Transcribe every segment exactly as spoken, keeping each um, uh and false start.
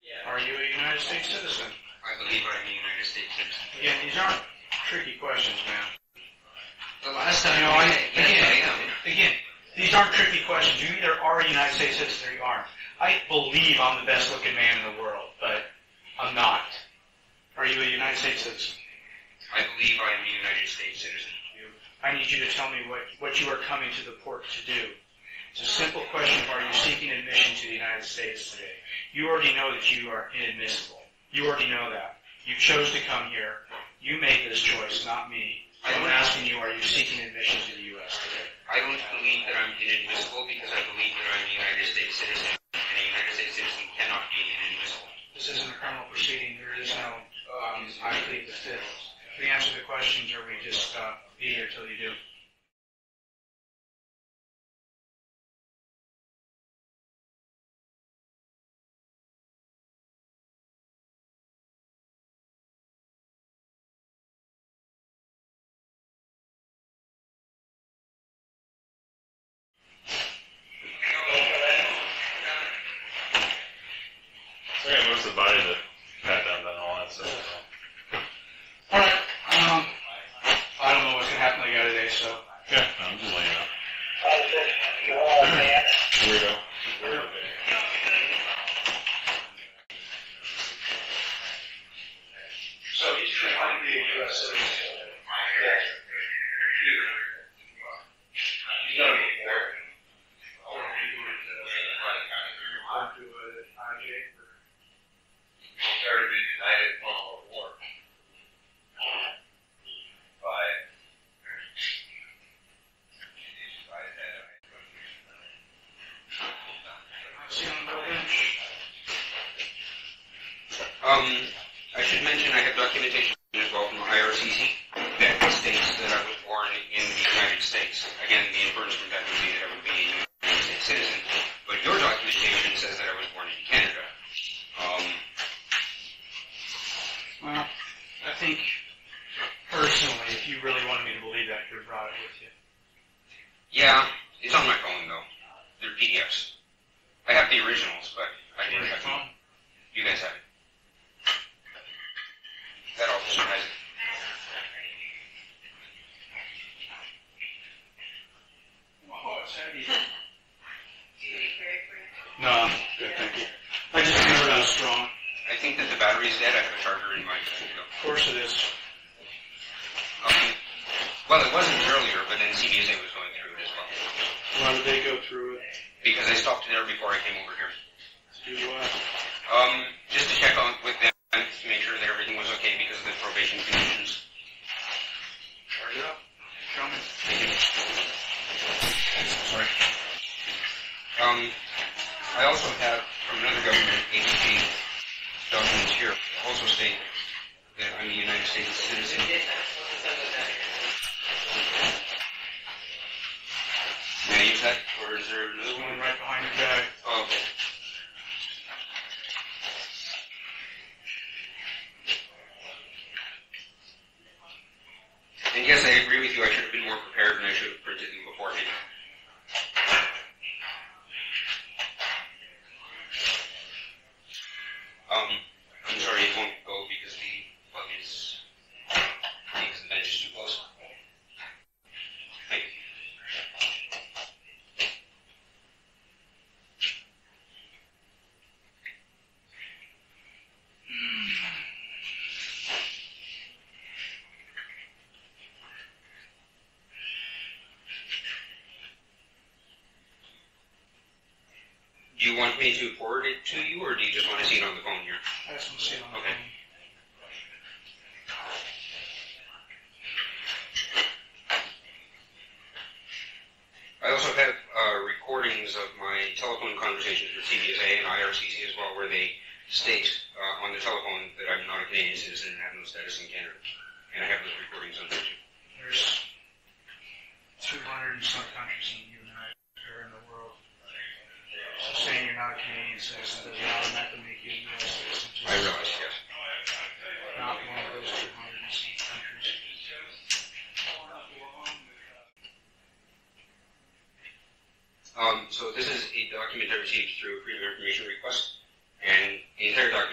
Are you a United States citizen? I believe I'm a United States citizen. Again, these aren't tricky questions, man. The last time You know, I, yes, again, I am. again, these aren't tricky questions. You either are a United States citizen or you aren't. I believe I'm the best looking man in the world, but I'm not. Are you a United States citizen? I believe I am a United States citizen. I need you to tell me what, what you are coming to the port to do. It's a simple question of, are you seeking admission to the United States today? You already know that you are inadmissible. You already know that. You chose to come here. You made this choice, not me. I'm asking you, are you seeking admission to the U S today? I don't believe that I'm inadmissible because I believe that I'm a United States citizen, and a United States citizen cannot be inadmissible. This isn't a criminal proceeding. There is no, um, I plead the fifth. The answer to the questions, or we just uh, be here till you do. Yeah, most of the body to pat down and all that stuff. All right. Um, I don't know what's going to happen to the guy today, so. Yeah, I'm just laying out. Here we go. So he's trying to be a U S citizen. He's going to be there. Or are you going to report to an I J? He's already been united in World War Four. By Um, I should mention I have documentation as well from I R C C that states that I was born in the United States. Again, the inference from that would be that I would be a United States citizen. But your documentation says that I was born in Canada. Um, Well, I think, personally, if you really wanted me to believe that, you could have brought it with you. yeah, it's on my phone though. They're P D Fs. I have the originals, but I didn't Where's have your them. phone? You guys have it. That officer has it. Oh, it's heavy. No, I'm good, thank you. I just remember that was strong. I think that the battery's dead. I have a charger in my phone. Of course it is. Um, well, it wasn't earlier, but then C B S A was going through it as well. Why did they go through it? Because I stopped there before I came over here. Do what? Um, just to check on with them to make sure that everything was okay because of the probation conditions. Hurry up. Show me. Thank you. Sorry. Um, I also have from another government agency documents here also state that I'm a United States citizen. May I use that, or is there another There's one? one right behind your bag. Oh, okay. And yes, I agree with you. I should have been more prepared and I should have printed them beforehand. Um, I'm sorry it won't go because the plug is, because the bench is too close. Thank you. Do you want me to forward it to you, or do you just want to see it on the phone here? I just want to see it on the Okay. phone. I also have uh, recordings of my telephone conversations with C B S A and I R C C as well, where they state uh, on the telephone that I'm not a Canadian citizen and have no status in Canada. And I have those recordings on there too. There's two hundred and some countries in the United or in the world. So saying you're not a Canadian citizen does not automatically make you a U S citizen. Just I realize, yes. not one of those two hundred and some countries. Um, so this is a document I received through a Freedom of Information request, and the entire document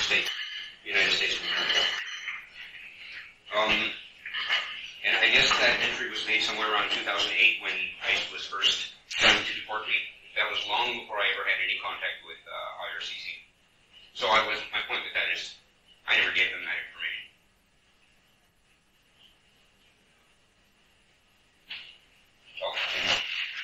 state, United States of America. Um, and I guess that entry was made somewhere around two thousand eight when ICE was first trying to deport me. That was long before I ever had any contact with uh, I R C C. So I was, my point with that is, I never gave them that information. Oh, and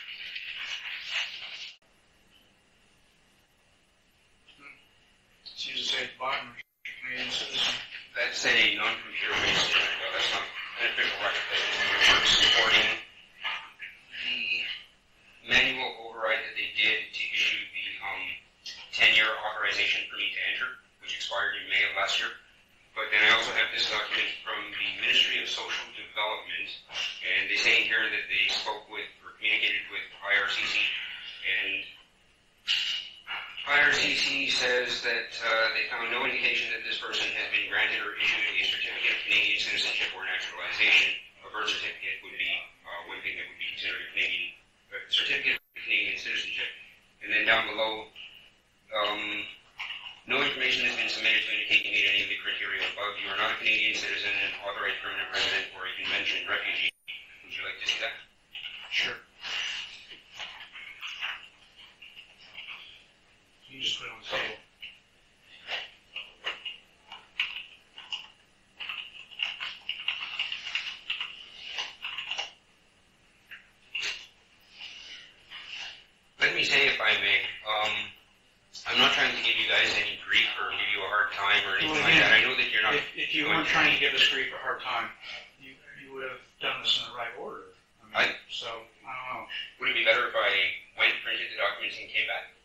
Seems to say at the bottom, Canadian citizen. that's a non-computer based, no, that's not an official record. That is supporting the manual override that they did to issue the um, ten-year authorization for me to enter, which expired in May of last year. But then I also have this document from the Ministry of Social Development, and they say in here that they spoke with or communicated with I R C C, and I R C C says that uh, they found no indication that this person has been granted or issued a certificate of Canadian citizenship or naturalization. A birth certificate would be uh, one thing that would be considered a Canadian a certificate of Canadian citizenship. And then down below, um, no information has been submitted to indicate you meet any of the criteria above. You are not a Canadian citizen, an authorized permanent resident, or a convention refugee. Would you like to see that? Sure. You just put it on the table. Let me say, if I may, um, I'm not trying to give you guys any grief or give you a hard time or anything Well, like again, that. I know that you're not. If, if you weren't trying to give us grief or hard time, you, you would have done this in the right order. I mean, I- so, I don't know. Would it be better if I went, printed the documents, and came back?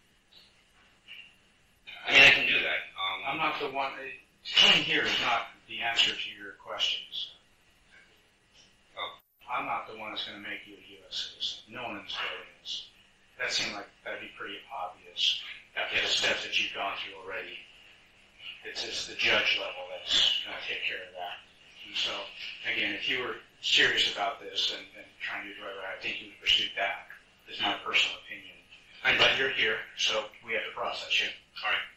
I mean, I can do that. Um, I'm not the one, uh, coming here is not the answer to your questions. Oh. I'm not the one that's going to make you a U S citizen. No one in this building is. That seemed like that'd be pretty obvious after the steps that you've gone through already. It's just the judge level that's going to take care of that. And so, again, if you were serious about this and, and trying to do it right, I think you would pursue that. It's my personal opinion. I But you're here, so we have to process you. All right.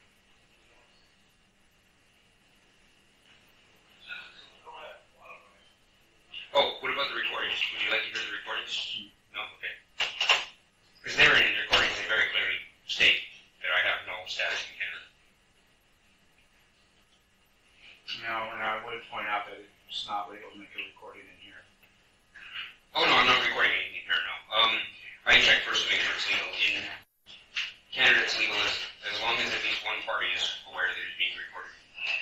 Oh, what about the recordings? Would you like to hear the recordings? No? Okay. Because they're in the recordings, they very clearly state that I have no status in Canada. No, and I would point out that it's not legal to make a recording in here. Oh, no, I'm not recording anything here, no. Um, I checked first to make sure it's legal. In Canada, it's legal as, as long as at least one party is aware that it's being recorded.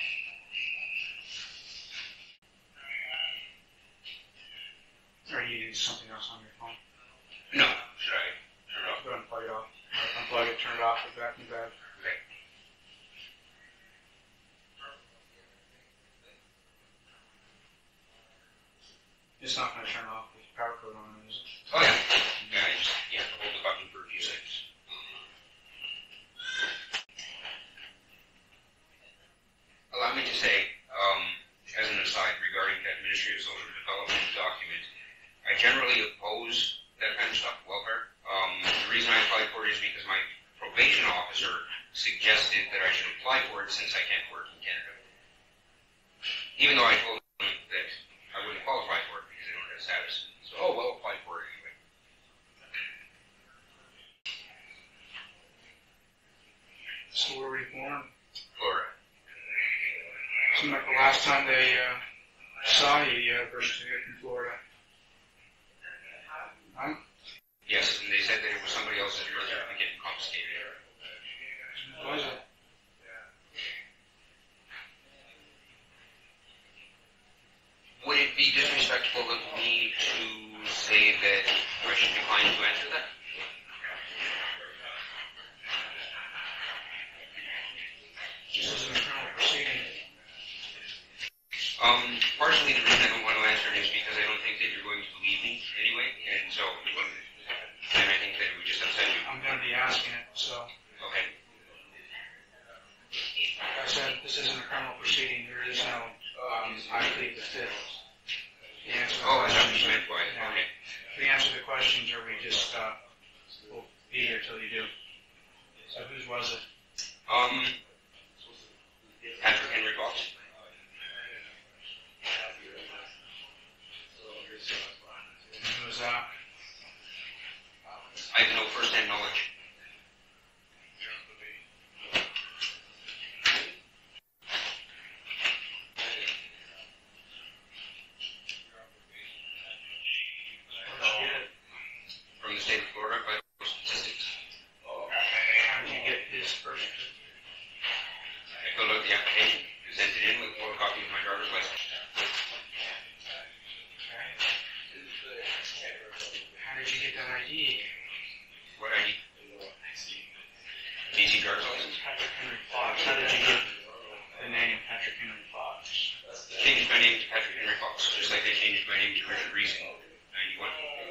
Are you using something else on your phone? No. Should I turn it off? Go ahead and plug it off. Unplug it, turn it off, put it back in bed. Okay. It's not going to turn off with power code on, is it? Oh, yeah. Yeah, I just, you have to hold the button for a few seconds. Allow me to say, um, as an aside regarding that Ministry of Social Development document, I generally oppose that kind of stuff, welfare. Um, the reason I applied for it is because my probation officer suggested that I should apply for it since I can't work in Canada. Even though I told him that I wouldn't qualify for it because I don't have status. So, oh, well, apply for it anyway. So where were you born? Florida. Seemed like the last time they uh, saw you, you had a birth certificate in Florida. Huh? Yes, and they said that it was somebody else's birth certificate confiscated. What was it? Would it be disrespectful of me to say that I should decline to answer that? This is an internal proceeding. Um, partially the reason I don't want to answer it is because I don't think that you're going to believe me anyway, and so, and I think that it would just upset you. I'm going to be asking it, so. Okay. Like I said, this isn't a criminal proceeding. There is no, um, I plead the fifth. The answer to the Oh, that's what questions you are- meant by it. yeah. Okay. The answer to the questions are we just, uh, we'll be here till you do. So whose was it? Um, out the application, sent it in with a photocopy of my driver's license. Okay. How did you get that I D? What I D? B C driver's license? Patrick Henry Fox. How did you get the name Patrick Henry Fox? Changed my name to Patrick Henry Fox, just like they changed my name to Richard Reese in ninety-one.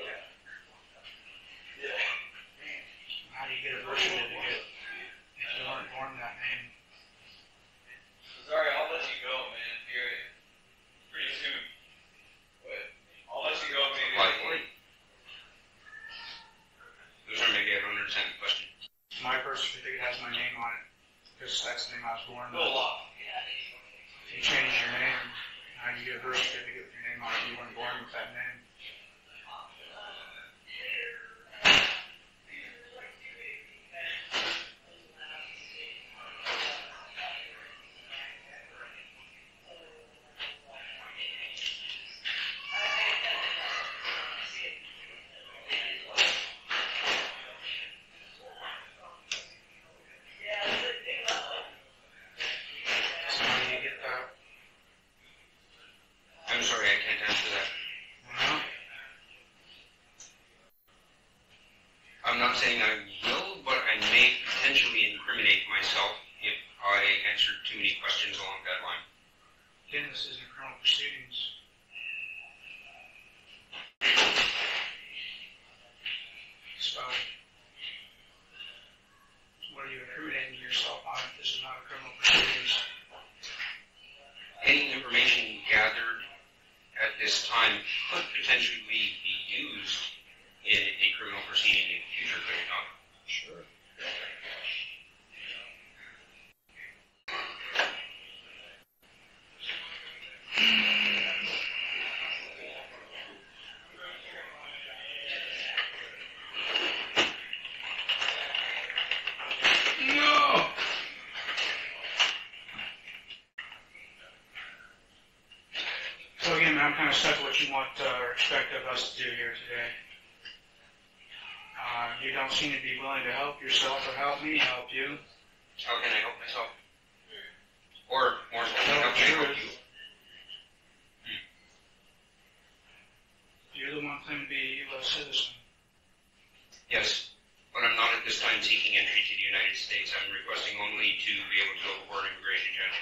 How do you get a birth certificate if you weren't born that name? Sorry, I'll let you go, man. Here, pretty soon. But I'll let you go, maybe. Likely. Those are maybe I don't understand the question. My birth certificate has my name on it because that's the name I was born with. No law. If you change your name, how do you get a birth certificate with your name on it? You weren't born with that name. I'm sorry, I can't answer that. Well, I'm not saying I will, but I may potentially incriminate myself if I answer too many questions along that line. again, this isn't criminal proceedings. So, what are you incriminating yourself on if this is not a criminal proceedings? Any information gathered at this time could potentially be used in a criminal proceeding in the future, could it not? Sure. No! So again, man, I'm kind of stuck with what you want uh, or expect of us to do here today. Uh, you don't seem to be willing to help yourself or help me help you. How can I help myself? Or, more importantly, Tell how the can I help truth. you? You're the one claiming to be a U S citizen. Yes, but I'm not at this time seeking entry to the United States. I'm requesting only to be able to go before an immigration judge.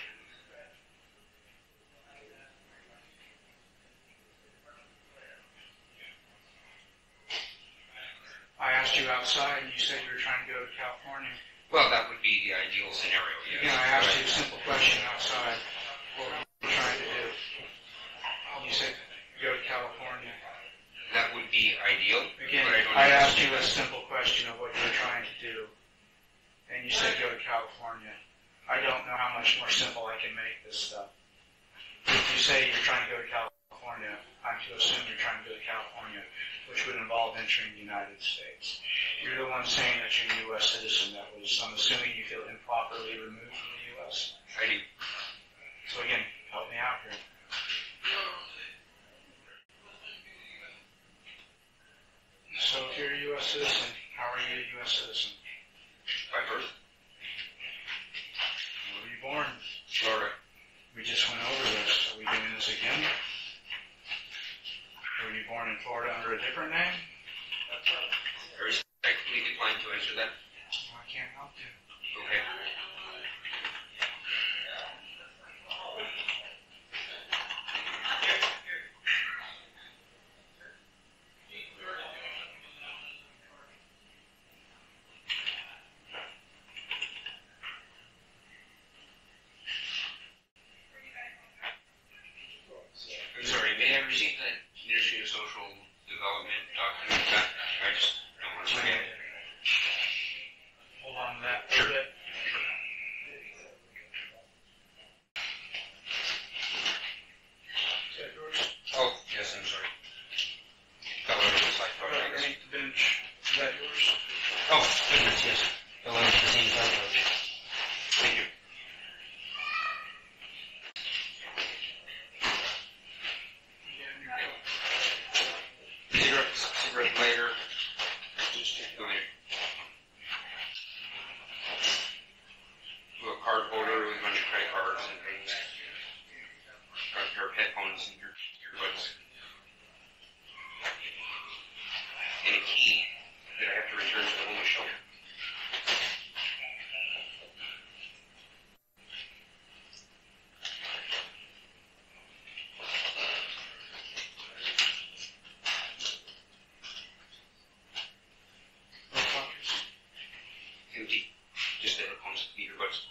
I asked you outside, and you said you were trying to go to California. Well, that would be the ideal scenario, yes. Again, I asked you a simple question outside. What were you trying to do? You said go to California. That would be ideal, Again, but I don't I know. asked you a simple question of what you were trying to do, and you said go to California. I don't know how much more simple I can make this stuff. If you say you're trying to go to California, I'm to assume you're trying to go to California, which would involve entering the United States. You're the one saying that you're a U S citizen. That was, I'm assuming you feel improperly removed from the U S. I do. So again, help me out here. So if you're a U S citizen, how are you a U S citizen? By birth? Where were you born? Florida. We just went over this. Are we doing this again? Were you born in Florida under a different name? I respectfully decline to answer that. Well, I can't help you. Okay. I'm sorry, may I receive that Ministry of Social Development document back? I just don't want to forget. Hold on to that for a bit. some ear, earbuds. And a key that I have to return to the homeless shelter. Empty. Just the headphones, the earbuds.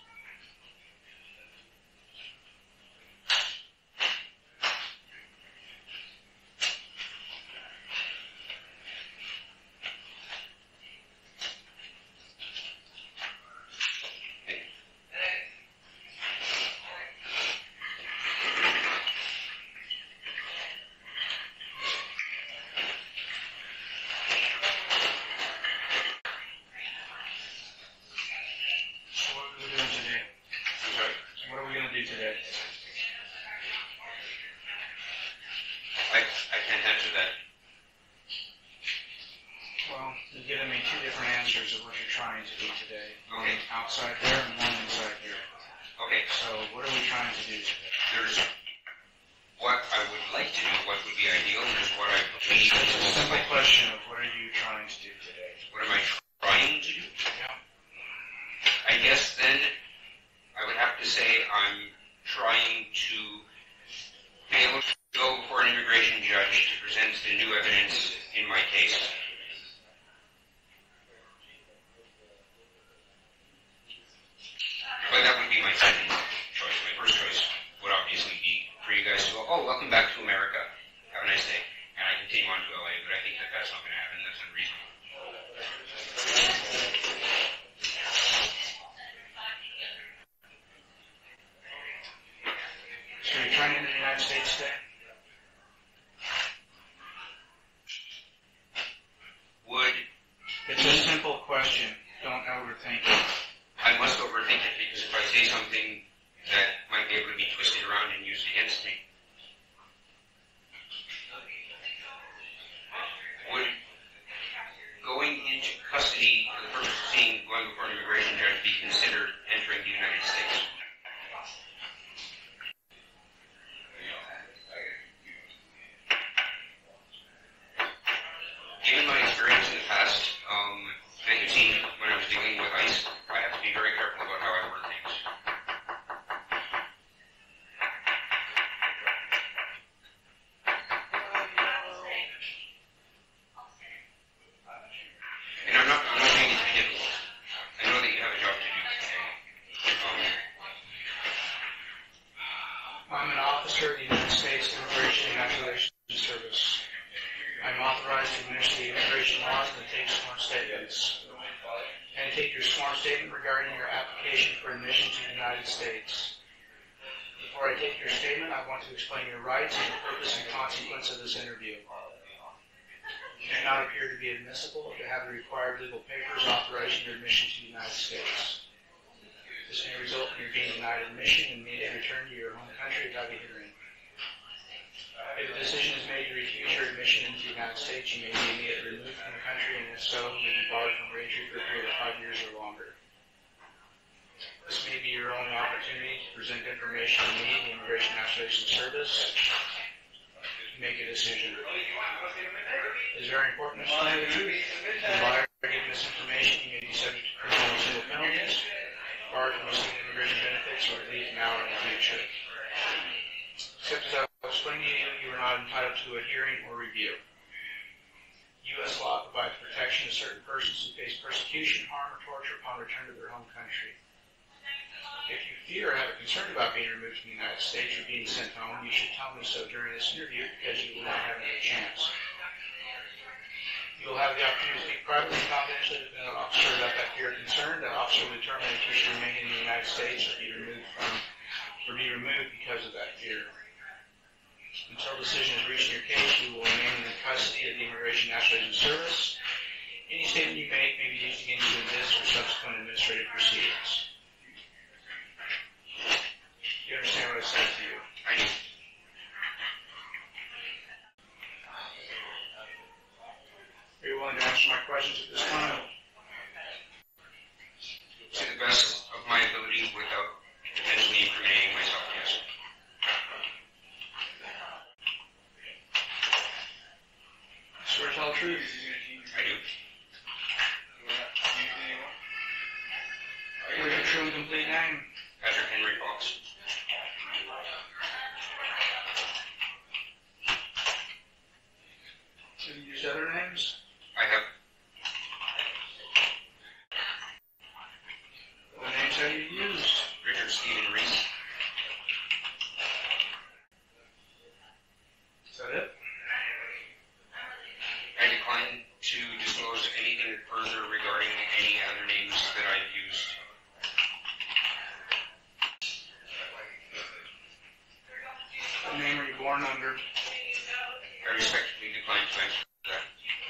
born under? I respectfully decline to answer that.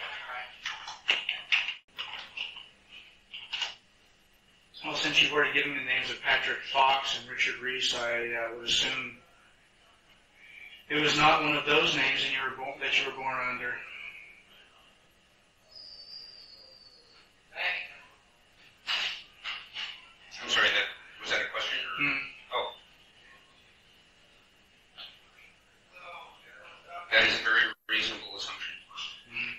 Well, since you've already given the names of Patrick Fox and Richard Reese, I uh, would assume it was not one of those names that you were born, that you were born under. I'm sorry, that was that a question? Or? Hmm. Oh. That is a very reasonable assumption. Hmm.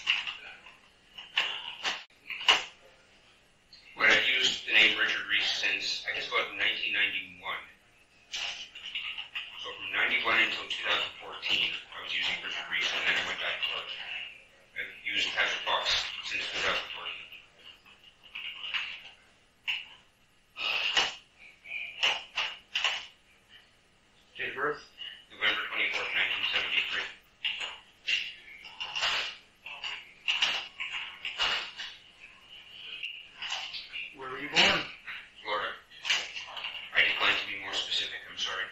But I've used the name Richard Reese since, I guess, about nineteen ninety-one. So from ninety-one until two thousand fourteen, I was using Richard Reese, and then I went back to work. I've used Patrick Fox since two thousand fourteen. Date of birth? November twenty-fourth, nineteen seventy-three. Where were you born? Florida. I decline to be more specific, I'm sorry.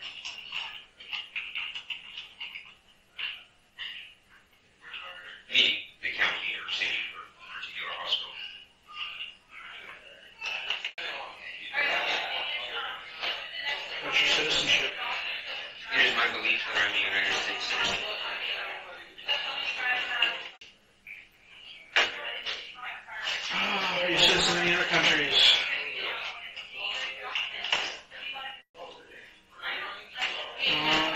Meaning the county or city or particular hospital. What's your citizenship? It is my belief that I'm a United States citizen. Oh, are you a citizen of any other countries? Um,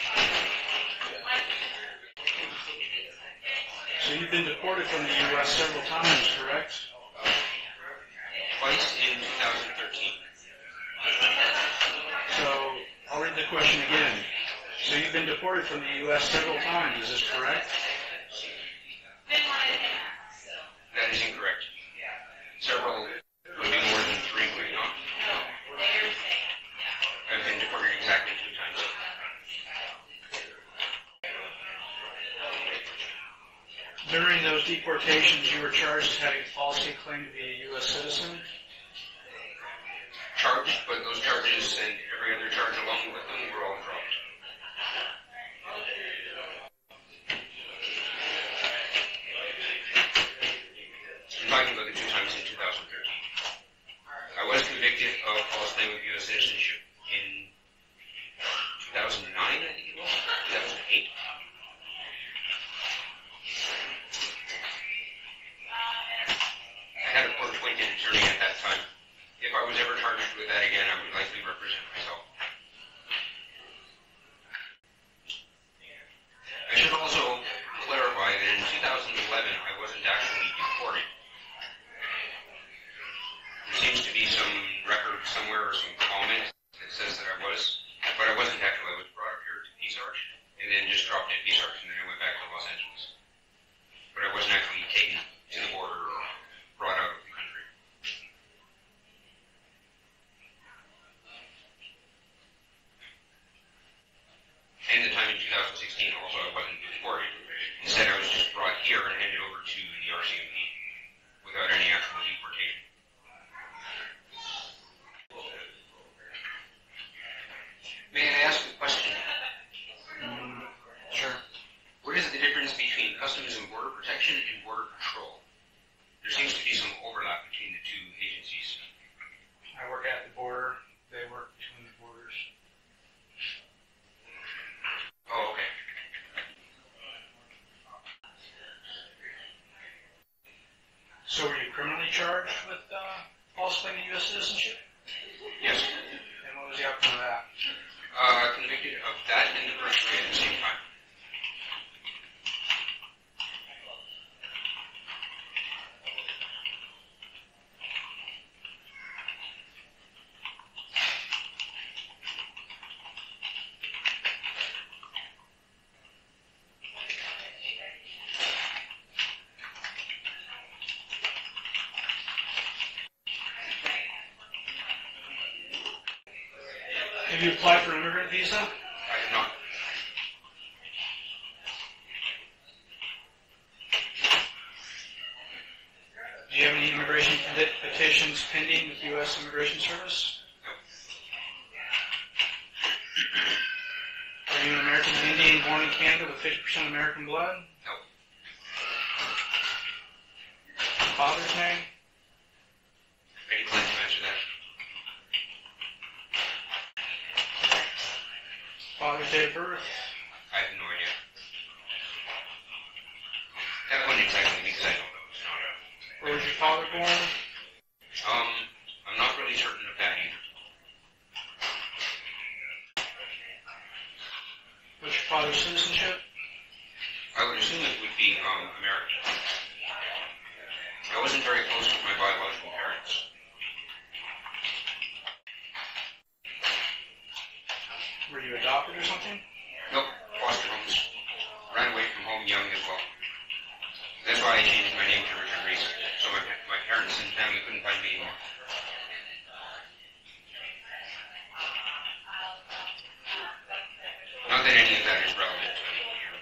so you've been deported from the U S several times, correct? Twice in two thousand thirteen. So I'll read the question again. So you've been deported from the U S several times, is this correct? That is incorrect. Several would be more than three, would it not? I've been deported exactly two times. During those deportations, you were charged as having falsely claimed to be a U S citizen? Charged, but those charges and every other charge along with them were all dropped. I'm talking about the two times in two thousand thirteen. I was convicted of false claim of U S citizenship in two thousand nine, I think it was, two thousand eight. I had a court-appointed attorney at that time. If I was ever charged with that again, I would likely represent myself. I should also clarify that in two thousand eleven, I wasn't actually deported. There seems to be some record somewhere or some comment that says that I was, but I wasn't actually. I was brought up here to Peace Arch, and then just dropped at Peace Arch, and then I went back to Los Angeles. But I wasn't actually taken to the border or brought out of the country. And the time in two thousand sixteen also I wasn't deported. Instead I was just brought here and handed over to the R C M P without any actual deportation. May I ask a question? Mm, sure. What is the difference between Customs and Border Protection and Border Patrol? There seems to be some overlap between the two agencies. I work at the border. They work between the borders. Oh, okay. So were you criminally charged with uh, false claim to U S citizenship? Yes. And what was the outcome of that? Uh, convicted of that and the perjury at the same time. Have you applied for an immigrant visa? I have not. Do you have any immigration petitions pending with the U S Immigration Service? No. Are you an American American Indian born in Canada with fifty percent American blood? No. Father's name? I decline to answer that. Father's date of birth? I have no idea. That one exactly because I don't know. It's not a... Where was your father born? Um, I'm not really certain of that either. What's your father's citizenship? I would assume it would be um, American. I wasn't very close with my biological parents. Were you adopted or something? Nope, foster homes. Ran away from home young as well. That's why I changed my name to Richard Reese, so my, my parents and family couldn't find me anymore. Not that any of that is relevant to me.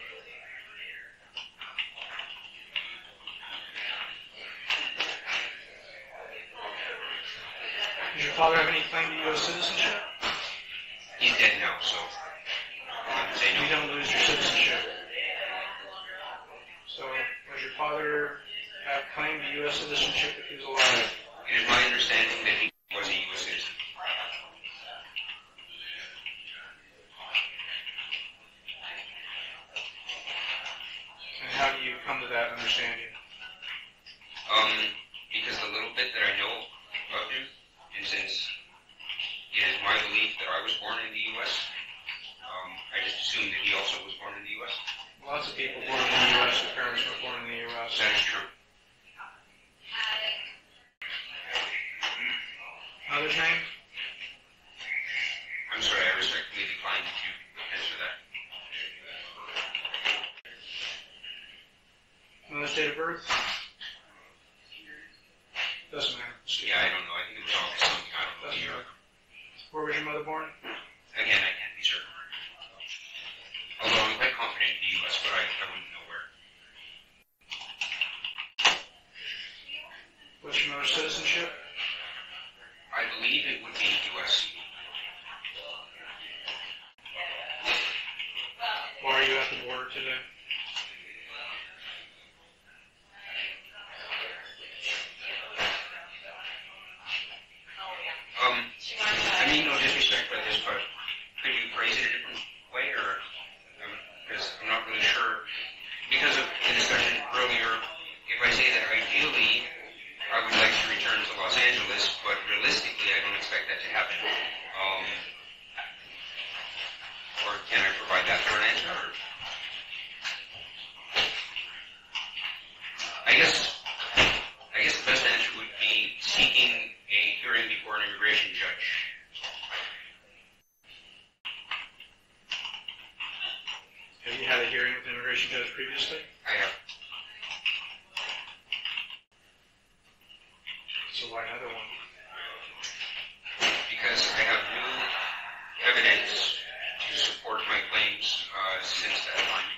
Does your father have any claim to U S citizenship? He's dead now, so I would say no. You don't lose your citizenship. So, does your father have claim to U S citizenship if he was alive? It is my understanding that he was a U S citizen. And how do you come to that understanding? Um, because the little bit that I know of him, and since it is my belief that I was born in the U S, um, I just assumed that he also was born in the U S. Lots of people born in the U S, their parents were born in the U S. That is true. Mother's name? I'm sorry, I respectfully decline to answer that. Mother's date of birth? Doesn't matter. Yeah, I don't know. I think it was August something. I don't know the Doesn't year. matter. Where was your mother born? Again, I can't be certain. Although I'm quite confident in the U S, but I, I wouldn't know where. What's your mother's citizenship? I believe it would be U S. Why are you at the border today? Um, I mean no disrespect by this, but could you phrase it a different way, or because um, I'm not really sure. Because of the discussion earlier, if I say that ideally I would like to return to Los Angeles, but realistically I don't expect that to happen. Um, or can I provide that for an answer? Or? I guess I guess the best answer would be seeking a hearing before an immigration judge. Have you had a hearing with an immigration judge previously? I have. So why another one? Because I have new evidence to support my claims uh, since that time.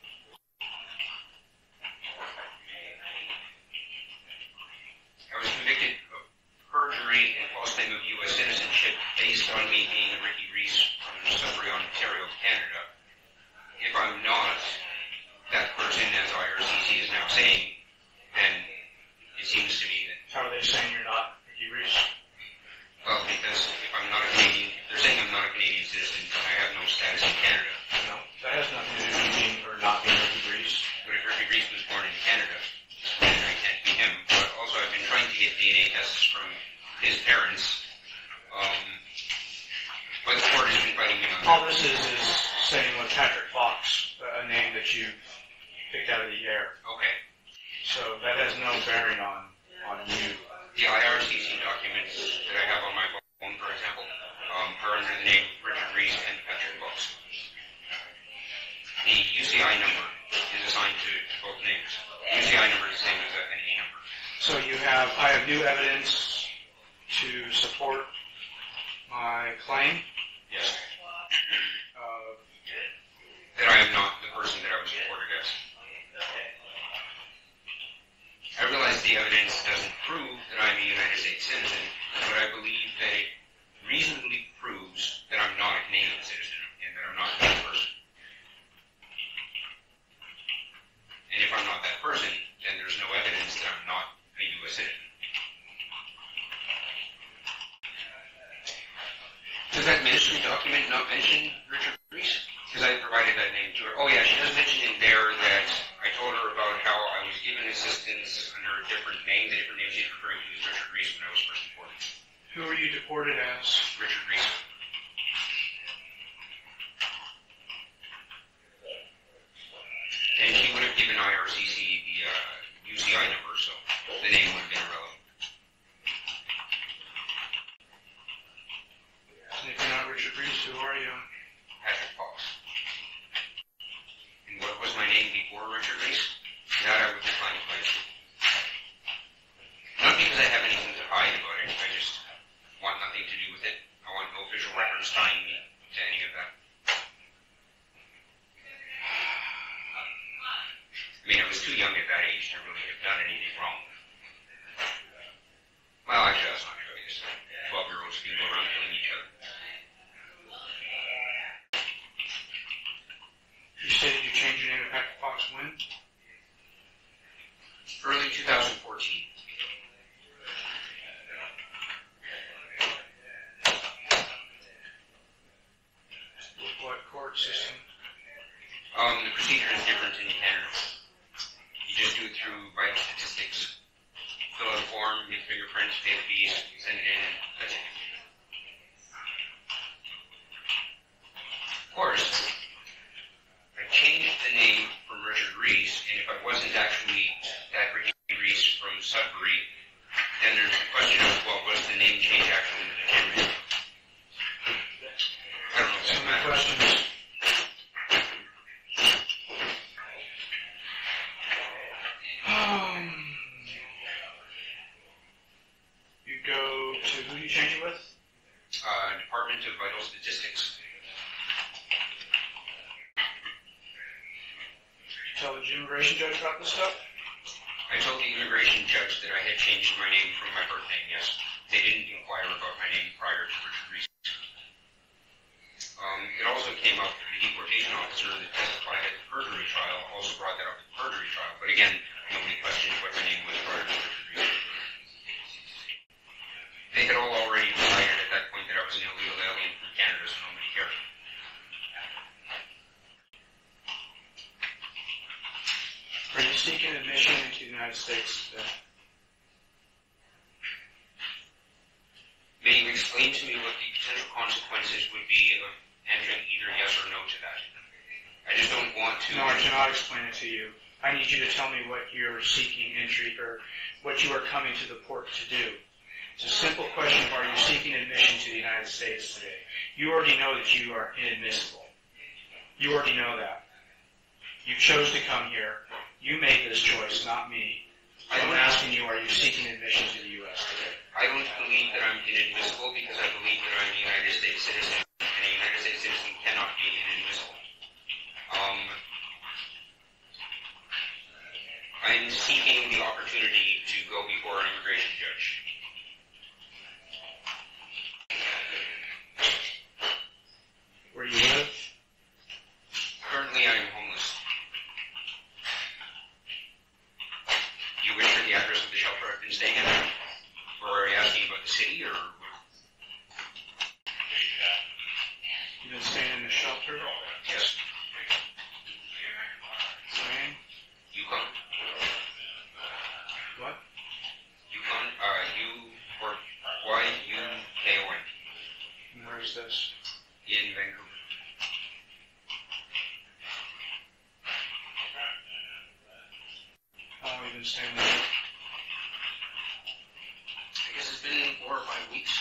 I was convicted of perjury and false claim of U S citizenship based on me being a Ricky Reese from Sudbury, Ontario, Canada. If I'm not that person, as I R C C is now saying, then it seems to me that, How are they saying you're not Ricky Reese? well, because if I'm not a Canadian, if they're saying I'm not a Canadian citizen, I have no status in Canada. No, that has nothing to do with being or not being Ricky Reese. But if Ricky Reese was born in Canada, then I can't be him. But also I've been trying to get D N A tests from his parents. Um, but the court has been fighting me on that. All this is is saying what Patrick Fox, a name that you picked out of the air. Okay. So that has no bearing on, on you. The I R C C documents that I have on my phone, for example, um, are under the name Richard Reese and Patrick Fox. The U C I number is assigned to both names. U C I number is the same as a, an A number. So you have, I have new evidence to support my claim Yes. of, That I am not the person that I was reported as. I realize the evidence doesn't prove that I'm a United States citizen, but I believe that it reasonably proves that I'm not a Canadian citizen and that I'm not that person. mention Richard Reese? Because I provided that name to her. Oh yeah, she does mention in there that I told her about how I was given assistance under a different name. The different name she's referring to is Richard Reese when I was first deported. Who were you deported as? Richard Reese. And she would have given I R C C the uh, U C I number, so the name would have been irrelevant. And if you're not Richard Reese, who are you? Patrick Fox. And what was my name before Richard Reese? That I would decline to place. Not because I have anything to hide about it, I just want nothing to do with it. I want no official records tying me to any of that. I mean, I was too young at that age to really have done anything wrong. Well, actually, that's not true. I guess twelve-year-olds can go around killing each other. You stated you changed your name to Patrick Fox when? Early two thousand fourteen. With what court system? Um, the procedure is different in Canada. You just do it through vital statistics. Fill out a form, get fingerprints, pay the fees, send it in, and that's it. Of course, I changed the name from Richard Reese, and if I wasn't actually that Richard Reese from Sudbury, then there's the question of, well, was the name change actually legitimate? I don't know if So that many matters. questions. Um, you go to who do you change it with? Uh, Department of Vital Statistics. Tell the immigration judge about this stuff? I told the immigration judge that I had changed my name from my birth name, yes. They didn't inquire about my name prior to Richard Reese. Um, it also came up, the deportation officer that testified at the perjury trial also brought that up at the perjury trial. But again, nobody questioned what my name was prior to Richard Reese. They had all already decided at that point that I was an illegal alien from Canada, so nobody cared. Are you seeking admission into the United States today? May you explain to me what the potential consequences would be of answering either yes or no to that? I just don't want to... No, I cannot explain it to you. I need you to tell me what you're seeking entry or what you are coming to the port to do. It's a simple question of are you seeking admission to the United States today? You already know that you are inadmissible. You already know that. You chose to come here. You made this choice, not me. I'm asking you, are you seeking admission to the U S today? I don't believe that I'm inadmissible because I believe that I'm a United States citizen, and a United States citizen cannot be inadmissible. Um, I'm seeking the opportunity to go before an immigration judge. Where you live? Currently, I am homeless. Do you wish for the address of the shelter I've been staying in? Or are you asking about the city, or... You've been staying in the shelter? Yes. Saying? Yukon. What? Yukon, uh, U, or Y U K O N. And where is this? In Vancouver. How long have you been staying there? I guess it's been four or five weeks.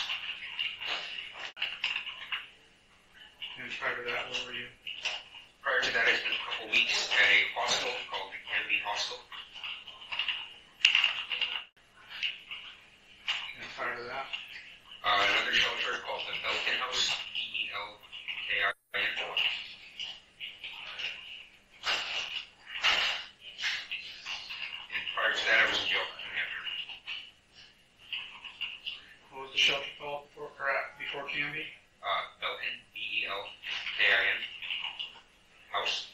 And prior to that, where were you? Prior to that, I spent a couple weeks at a hostel called the Canby Hostel. And prior to that? Uh, another shelter called the Belkin House, B E L K I N. And prior to that, I was in jail for two and a half years. What was the shelter called before, or at, before Canby? Uh, Belkin, B E L K I N. House.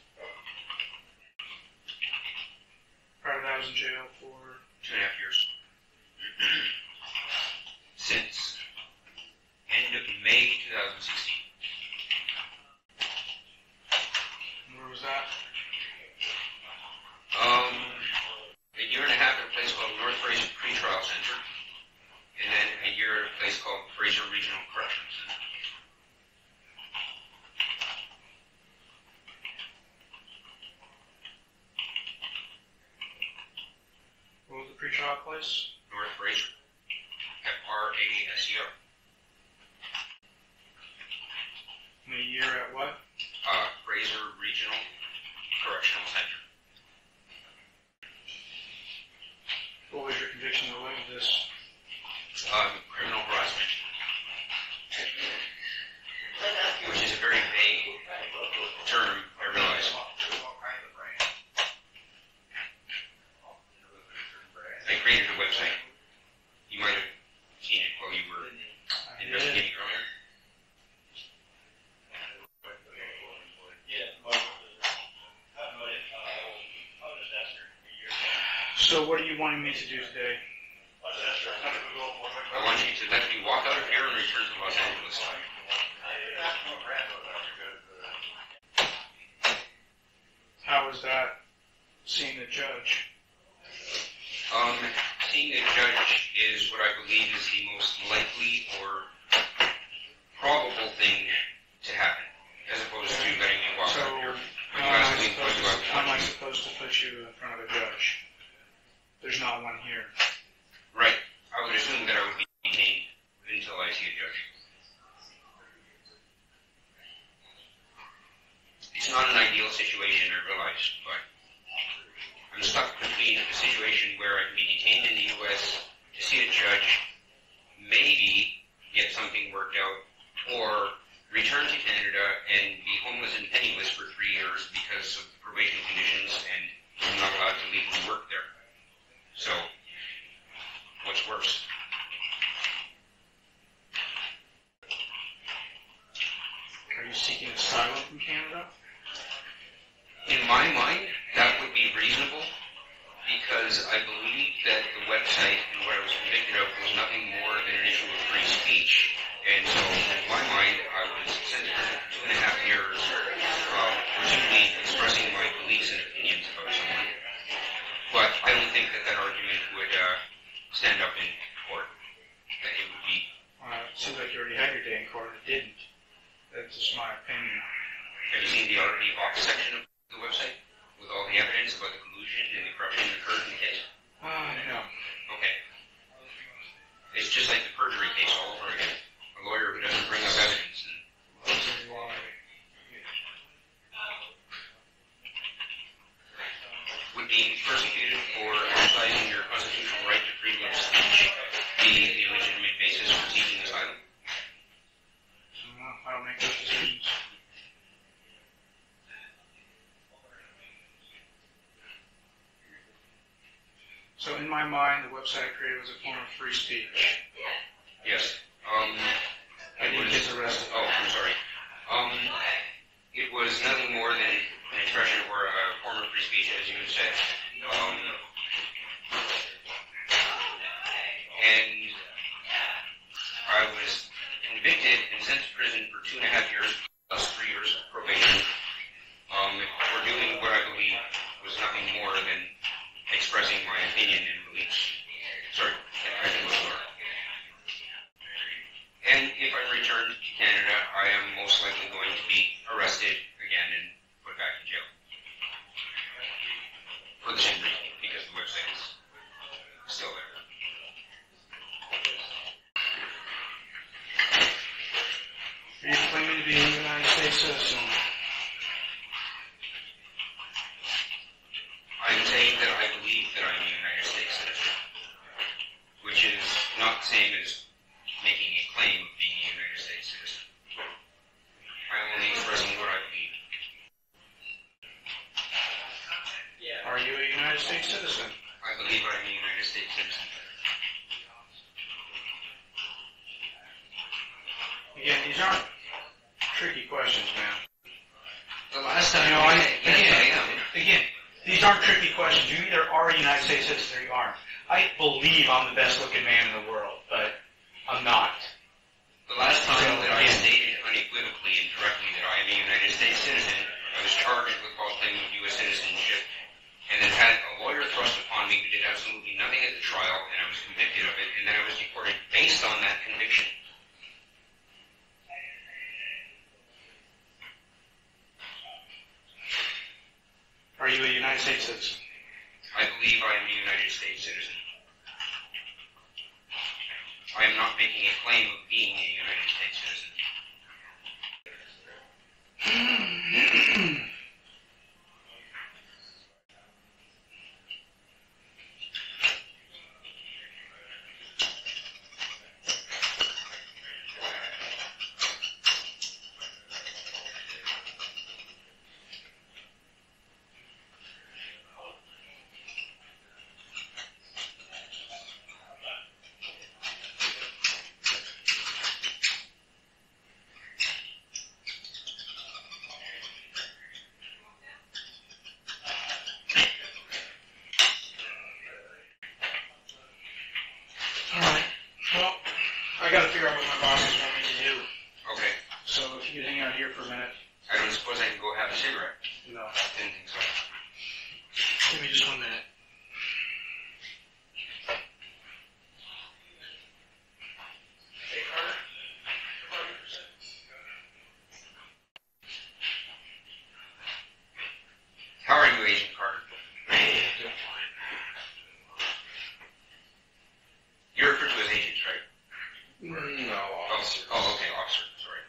Prior to that, I was in jail for... Two and a half years. Since end of May two thousand sixteen. job place? North Fraser. F R A S E R. And a year at what? Uh, Fraser Regional Correctional Center. What was your conviction related to this? Um, criminal harassment. Which is a very vague term, I realize. I created a website. You might have seen it while you were investigating earlier. So what are you wanting me to do today? I want you to let me walk out of here and return to Los Angeles. How was that seeing the judge? Um, seeing a judge is what I believe is the most likely or probable thing to happen, as opposed to letting me walk So out of here. When how you am, ask I me, what do I supposed to, how am I want? supposed to put you in front of a judge? There's not one here. Right. I would assume that I would be detained until I see a judge. It's not an ideal situation, I realize, but I'm stuck between a situation where I can be detained in the U S to see a judge, maybe get something worked out, or return to Canada and be homeless and penniless for three years because of probation conditions and I'm not allowed to legally work there. So, what's worse? Are you seeking asylum from Canada? In my mind, that would be reasonable because I believe that the website and what I was convicted of was nothing more than an issue of free speech. And so, in my mind, I was sentenced to two and a half years uh, for simply expressing my beliefs and opinions about someone. But I don't think that that argument would uh, stand up in court. That it would be. Uh, it seems like you already had your day in court. It didn't. That's just my opinion. Have you seen the already off section of the website with all the evidence about the collusion and the corruption that occurred in the case? Ah, no. Okay. It's just like the perjury case all over again. A lawyer who doesn't bring up evidence and Those are why. would be persecuted for exercising your constitutional right to freedom of speech be the legitimate basis for seeking asylum? No, I don't make those decisions. So in my mind, the website I created was a form of free speech. Yes. Um, I it didn't was, get arrested. oh, I'm sorry. Um, it was nothing more than an expression or a form of free speech, as you had said. Um, and I was convicted and sent to prison for two and a half years, plus three years of probation, um, for doing what I believe was nothing more than expressing my opinion and beliefs. Sorry, I can go slower. And if I'm returned to Canada, I am most likely going to be arrested again and put back in jail. For the same reason, because the website is still there. Are you claiming to be a United States citizen? I'm saying that I believe that I'm a United States citizen, which is not the same as making a claim of being a United States citizen. I'm only expressing what I believe. Are you a United States citizen? I believe I'm a United States citizen. Again, these aren't tricky questions, man. The last time You know, I, said, yes, again, I am. again, these aren't tricky questions. You either are a United States citizen or you aren't. I believe I'm the best looking man in the world, but I'm not. The last time So, that I again, stated unequivocally and directly that I am a United States citizen, I was charged with false claim of U S citizenship, and then had a lawyer thrust upon me who did absolutely nothing at the trial, and I was convicted of it, and then I was deported based on that conviction. Are you a United States citizen? I believe I am a United States citizen. I am not making a claim of being a United States citizen. Alright, well, I gotta figure out what my bosses want me to do. Okay. So if you could hang out here for a minute. I don't suppose I can go have a cigarette. No. Didn't think so. Give me just one minute. Hey, Carter. How are you, Agent Carter? Doing fine. You're referred to as agents, right? No, Oh, officer. oh, okay, officer. Sorry.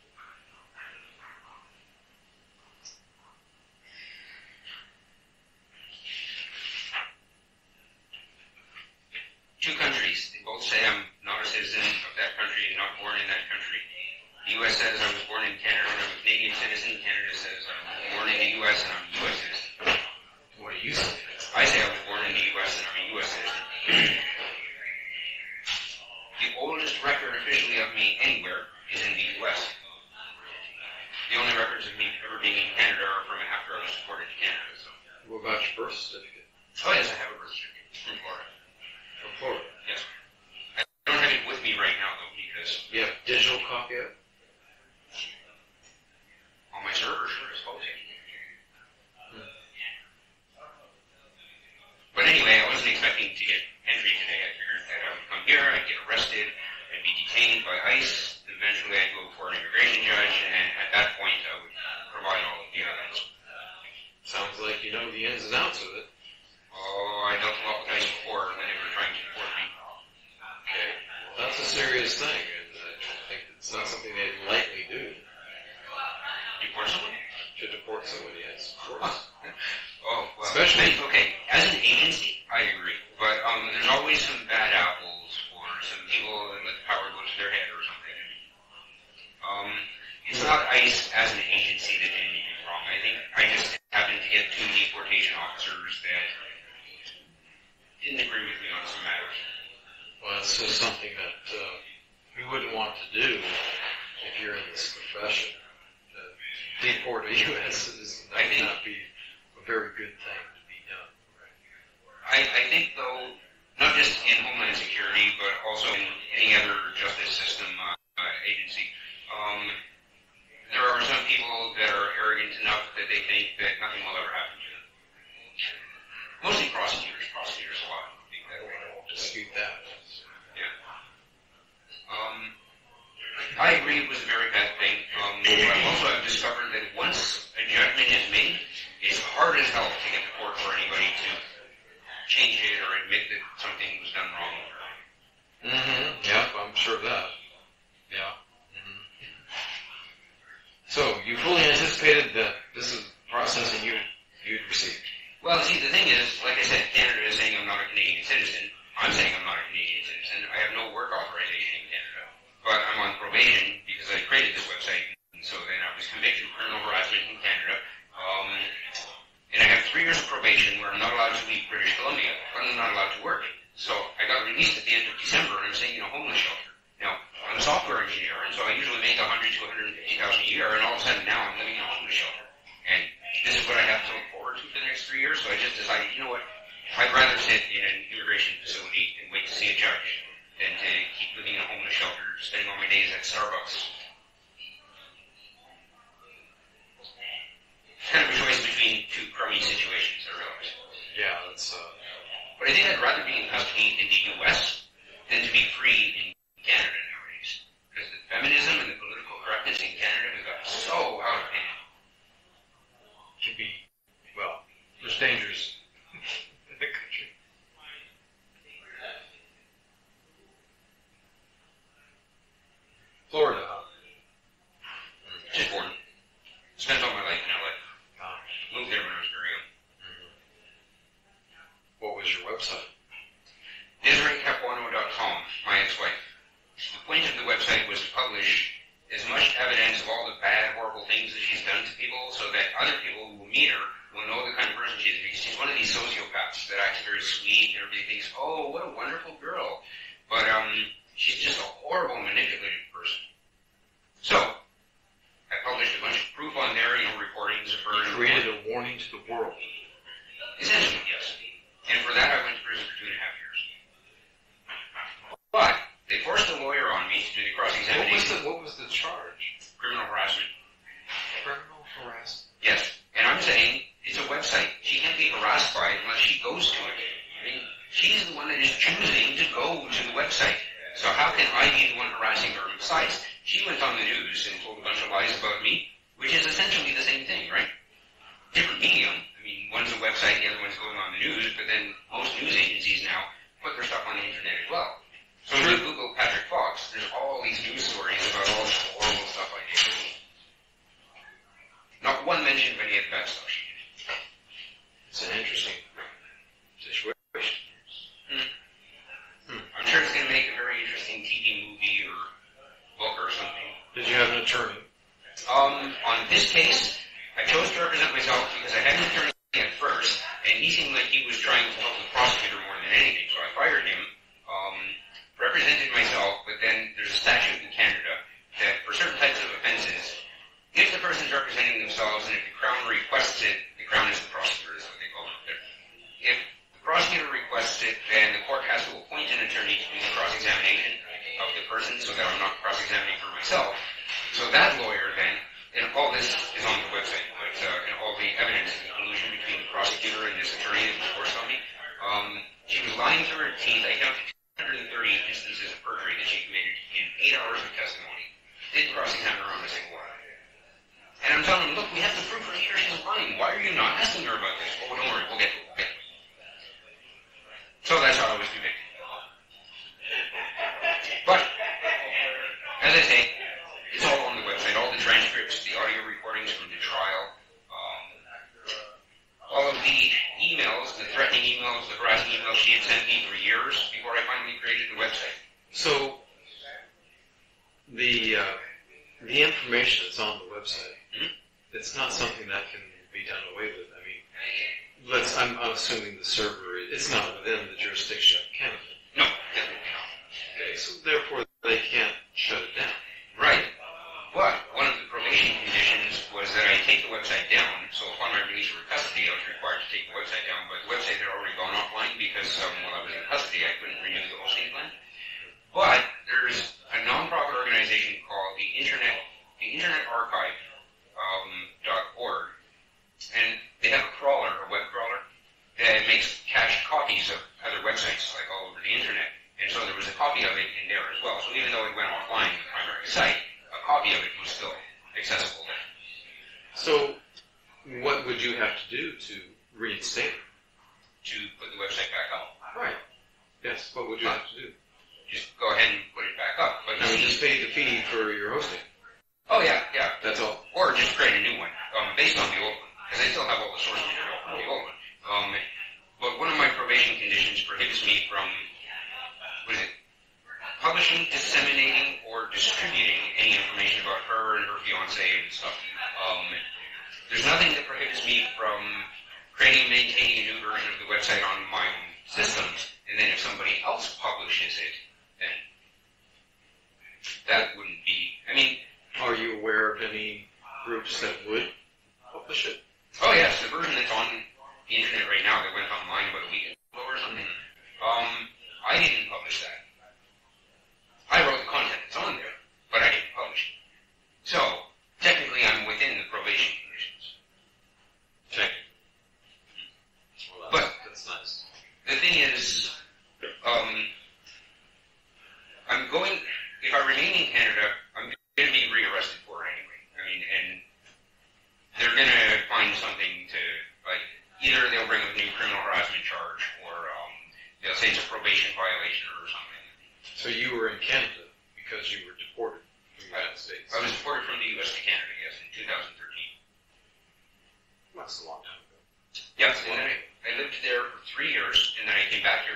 Two countries. They both say I'm not a citizen of that country and not born in that country. The U S says I was born in Canada and I'm a Canadian citizen. Canada says I'm born in the U S and I'm a U S citizen. What do you say? I say I was born in the U S and I'm a U S citizen. The oldest record officially of me anywhere is in the U S. The only records of me ever being in Canada are from after I was deported to Canada. So. What about your birth certificate? Oh yes, I have a birth certificate from Florida. From Florida? Yes. I don't have it with me right now though because You have a digital copy of it? on my server, sure, I suppose. But anyway, I wasn't expecting to get entry today. I figured that I would come here, I'd get arrested, I'd be detained by ICE, eventually I'd go before an immigration judge, and at that point I would provide all of the evidence. Sounds like you know the ins and outs of it. Oh, I dealt a lot with ICE before when they were trying to deport me. Okay. Well, that's a serious thing, and I think it's not something they lightly do. Deport someone? To deport someone, yes, of course. Oh, well, Especially- okay, as an agency, I agree. But um, there's always some bad apples or some people that let the power go to their head or something. Um, it's not ICE as an agency that did anything wrong. I think I just happened to get two deportation officers that didn't agree with me on some matters. Well, it's just something that uh, you wouldn't want to do if you're in this profession. Uh, deport a U S citizen, that I would think- not be a very good thing to be done. I, I think, though, not just in Homeland Security, but also in any other justice system uh, uh, agency, um, there are some people that are arrogant enough that they think that nothing will ever happen to them. Mostly prosecutors. Prosecutors a lot think that way. I won't dispute that. Yeah. Um, I agree it was a very bad thing. Um, but I also have discovered that once a judgment is made, it's hard as hell to get to court for anybody to change it or admit that something was done wrong. Mm-hmm. Yeah, I'm sure of that. Yeah. Mm-hmm. So, you fully anticipated that this is processing you, you'd receive? Well, see, the thing is, like I said, Canada is saying I'm not a Canadian citizen. I'm saying I'm not a Canadian citizen. I have no work authorization in Canada. But I'm on probation because I created this website. And so then I was convicted of criminal harassment in Canada. Um, and I have three years of probation where I'm not allowed to leave British Columbia, but I'm not allowed to work. So I got released at the end of December, and I'm staying in a homeless shelter. Now, I'm a software engineer, and so I usually make one hundred thousand dollars to one hundred fifty thousand dollars a year, and all of a sudden now I'm living in a homeless shelter. And this is what I have to look forward to for the next three years, so I just decided, you know what, I'd rather sit in an immigration facility and wait to see a judge than to keep living in a homeless shelter, spending all my days at Starbucks. It's kind of a choice between two crummy situations, I realize. Yeah, that's, uh... But I think I'd rather be in custody in the U S than to be free in Canada nowadays. Because the feminism and the political correctness in Canada has got so out of hand. Can be, well, there's dangers in the country. Spent all my life in L A. Ah. Moved there when I was very young. Mm-hmm. What was your website? Desiree Capuano dot com, my ex-wife. The point of the website was to publish as much evidence of all the bad, horrible things that she's done to people so that other people who will meet her will know the kind of person she is, because she's one of these sociopaths that acts very sweet and everybody thinks, oh, what a wonderful girl. But um, she's just a horrible, manipulative person. So, I published a bunch of proof on there, you know, recordings of her. You created a warning to the world. Essentially, yes. And for that, I went to prison for two and a half years. But they forced a lawyer on me to do the cross-examination. What was the, what was the charge? Criminal harassment. Criminal harassment. Yes. And I'm saying it's a website. She can't be harassed by it unless she goes to it. I mean, she's the one that is choosing to go to the website. So how can I be the one harassing her? Besides, she went on the news and told a bunch of lies about me, which is essentially the same thing, right? Different medium. I mean, one's a website, the other one's going on the news, but then most news agencies now put their stuff on the internet as well. So if you Google Patrick Fox, there's all these news stories about all this horrible stuff I did. Not one mention of any of the bad stuff she did. It's an interesting situation. Hmm. Hmm. I'm sure it's going to make a very interesting T V movie or book or something. Did you have an attorney? Um, on this case, I chose to represent myself because I had an attorney at first, and he seemed like he was trying to help the prosecutor more than anything, so I fired him. Um, represented myself, but then there's a statute in Canada that for certain types of offenses, if the person's representing themselves and if the Crown requests it, the Crown is the prosecutor, is what they call it. If the prosecutor requests it, then the court has to appoint an attorney to do the cross-examination of the person so that I'm not cross-examining for myself. So that lawyer then, and all this is on the website, but uh, and all the evidence and the collusion between the prosecutor and this attorney that was forced on me, um, she was lying through her teeth. I counted two hundred thirty instances of perjury that she committed in eight hours of testimony. Didn't cross-examine her on a single one. And I'm telling them, look, we have the proof right here, she's lying. Why are you not asking her about this? Oh, don't worry, we'll get to it. We'll get to it. So that's how I was convicted. But, as I say, it's all on the website. All the transcripts, the audio recordings from the trial, um, all of the emails, the threatening emails, the harassing emails she had sent me for years before I finally created the website. So, the uh, the information that's on the website, mm-hmm. it's not something that can be done away with. I mean, let's. I'm, I'm assuming the server, it's not within the jurisdiction of Canada. No, definitely not. Okay, so therefore they can't shut it down. Right. But one of the probation conditions was that I take the website down. So upon my release from custody, I was required to take the website down. But the website had already gone offline because um, while I was in custody, I couldn't renew the hosting plan. But there's a non-profit organization called the Internet, the Internet Archive um, dot org, and they have a crawler, a web crawler, that makes cached copies of other websites, like all over the internet. And so there was a copy of it in there as well. So even though it went offline in the primary site, a copy of it was still accessible there. So what would you have to do to reinstate it? To put the website back up. Right. Yes, what would you have to do? Just go ahead and put it back up. But you would just pay the fee for your hosting. Oh yeah, yeah. That's all. Or just create a new one, um, based on the old one. Because I still have all the source material from the old one. Um, but one of my probation conditions prohibits me from, what is it, publishing, disseminating, or distributing any information about her and her fiancé and stuff. Um, there's nothing that prohibits me from creating and maintaining a new version of the website on my own systems. And then if somebody else publishes it, then that wouldn't be, I mean... Are you aware of any groups that would publish it? Oh yes, the version that's on the internet right now that went online about a week ago or something. Um, I didn't publish that. I wrote the content that's on there, but I didn't publish it. So, technically I'm within the probation conditions. Technically. Well, that's, but that's nice. The thing is, um, I'm going, if I remain in Canada, I'm going to be rearrested for it anyway. I mean, and they're going to find something to, like, either they'll bring up a new criminal harassment charge, or um, they'll say it's a probation violation or something. So you were in Canada because you were deported from the United States? I was deported from the U S to Canada, yes, in two thousand thirteen.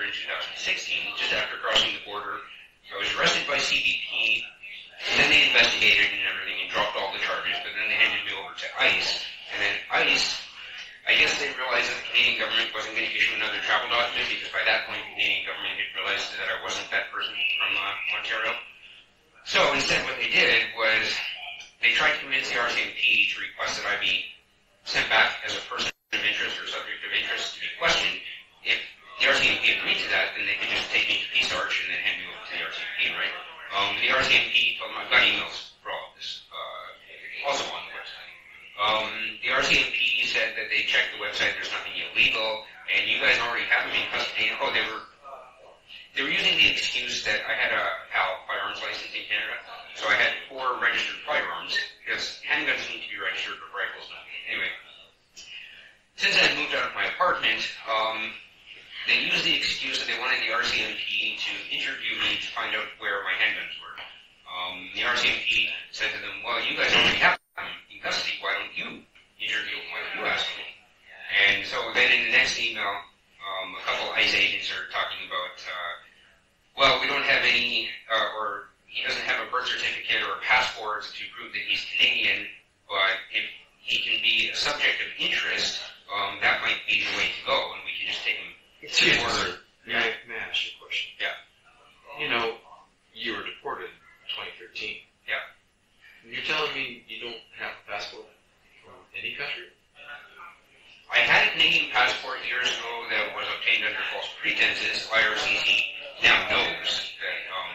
in two thousand sixteen, just after crossing the border. I was arrested by C B P, and then they investigated and everything and dropped all the charges, but then they handed me over to ICE. And then ICE, I guess they realized that the Canadian government wasn't going to issue another travel document because by that point the Canadian government had realized that I wasn't that person from uh, Ontario. So instead what they did was they tried to convince the R C M P to request that I be sent back as a person of interest or subject of interest to be questioned. If the R C M P agreed to that, then they could just take me to P SARCH and then hand me over to the R C M P, right? Um, the R C M P told them, I've got emails for all of this, uh, also on the website. Um, the R C M P said that they checked the website, there's nothing illegal, and you guys already have me in custody. Oh, they were, they were using the excuse that I had a P A L firearms license in Canada, so I had four registered firearms, because handguns need to be registered, but rifles not. Anyway, since I had moved out of my apartment, um, they used the excuse that they wanted the R C M P to interview me to find out where my handguns were. Um, the R C M P said to them, well, you guys already have them in custody. Why don't you interview them? Why don't you ask them? And so then in the next email, um, a couple ICE agents are talking about, uh, well, we don't have any, uh, or he doesn't have a birth certificate or a passport to prove that he's Canadian, but if he can be a subject of interest, um, that might be the way to go, and we can just take him. Excuse me, sir. May I, may I ask you a question? Yeah. You know, you were deported in twenty thirteen. Yeah. You're telling me you don't have a passport from any country? I had a Canadian passport years ago that was obtained under false pretenses. I R C C now knows that, um,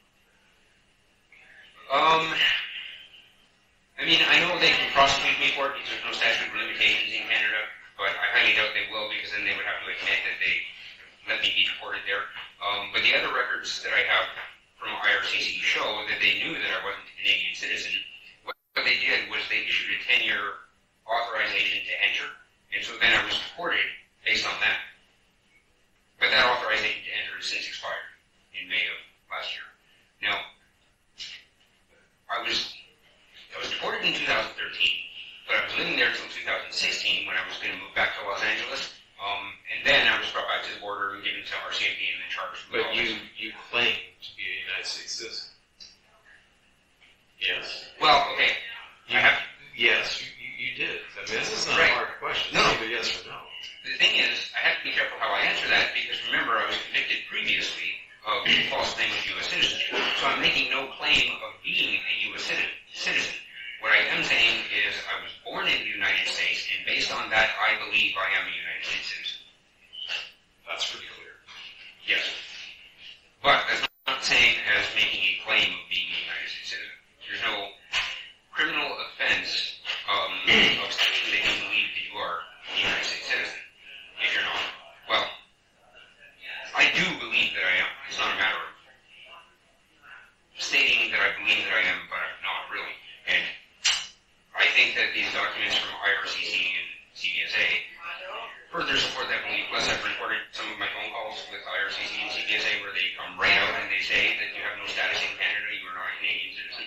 um, I mean, I know they can prosecute me for it because there's no statute of limitations in Canada, but I highly doubt they will because then they would have to admit that they let me be deported there. Um, but the other records that I have from I R C C show that they knew that I wasn't a Canadian citizen. What they did was they issued a ten-year authorization to enter, and so then I was deported based on that. But that authorization to enter has since expired in May of last year. Now, I was I was deported in two thousand thirteen, but I was living there until two thousand sixteen when I was going to move back to Los Angeles. Um, and then I was brought back to the border and given to R C M P and then charged with But you, you claim to be a United States citizen. Yes? Well, okay. You I have, yes, you, you, you did. I mean, this is not Right. a hard question. No. It's either yes or no. the thing is, I have to be careful how I answer that because remember I was convicted previously of false claim of U S citizenship. So I'm making no claim of being a U S citizen. What I am saying is I was born in the United States, and based on that, I believe I am a United States citizen. That's pretty clear. Yes. But that's not the same as making a claim of being a United States citizen. There's no criminal offense um, of saying that you believe that you are a United States citizen. If you're not, well, I do believe that I am. It's not a matter of stating that I believe that I am, but I'm not really. And I think that these documents from I R C C and C B S A further support that belief. Plus, I've recorded some of my phone calls with I R C C and C B S A where they come right out and they say that you have no status in Canada, you are not a Canadian citizen.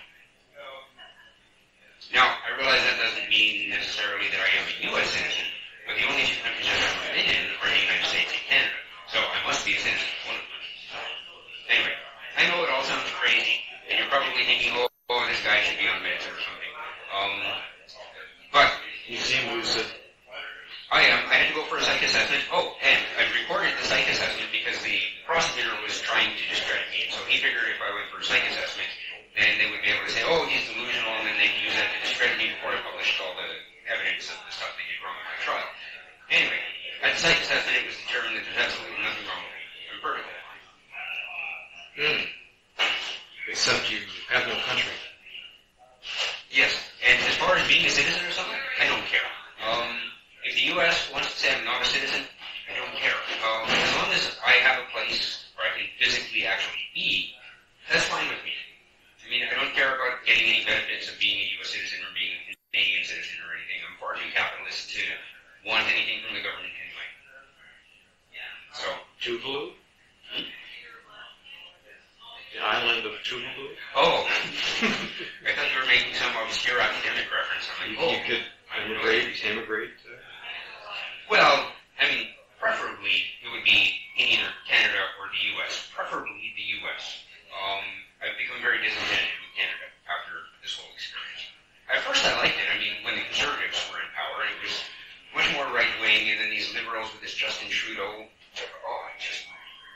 Now, I realize that doesn't mean necessarily that I am a U S citizen, but the only two countries I've ever been in are the United States and Canada, so I must be a citizen of one of them. Anyway, I know it all sounds crazy, and you're probably thinking, oh, oh this guy should be on meds or something. Um, but You seem lucid. I am. I had to go for a psych assessment. Oh, and I recorded the psych assessment because the prosecutor was trying to discredit me, and so he figured if I went for a psych assessment, then they would be able to say, oh, he's delusional, and then they could use that to discredit me before I published all the evidence of the stuff they did wrong in my trial. Anyway, at the psych assessment, it was determined that there's absolutely nothing wrong with me. I'm perfectly fine. Mm. Except you have no country. Yes, and as far as being a citizen or something, I don't care. Um, if the U S wants to say I'm not a citizen, I don't care. Um, as long as I have a place where I can physically actually be, that's fine with me. I mean, I don't care about getting any benefits of being a U S citizen or being a Canadian citizen or anything. I'm far too capitalist to want anything from the government anyway. So, Tuvalu? Hmm? The island of Tuvalu? oh, I thought you were making some obscure academic reference. I'm like, You, oh, you could I don't know. immigrate, immigrate. Uh, Well, I mean, preferably it would be in either Canada or the U S, preferably the U S. Um, I've become very disenchanted with Canada after this whole experience. At first I liked it. I mean, when the Conservatives were in power, it was much more right-wing, and then these liberals with this Justin Trudeau. Oh, I just...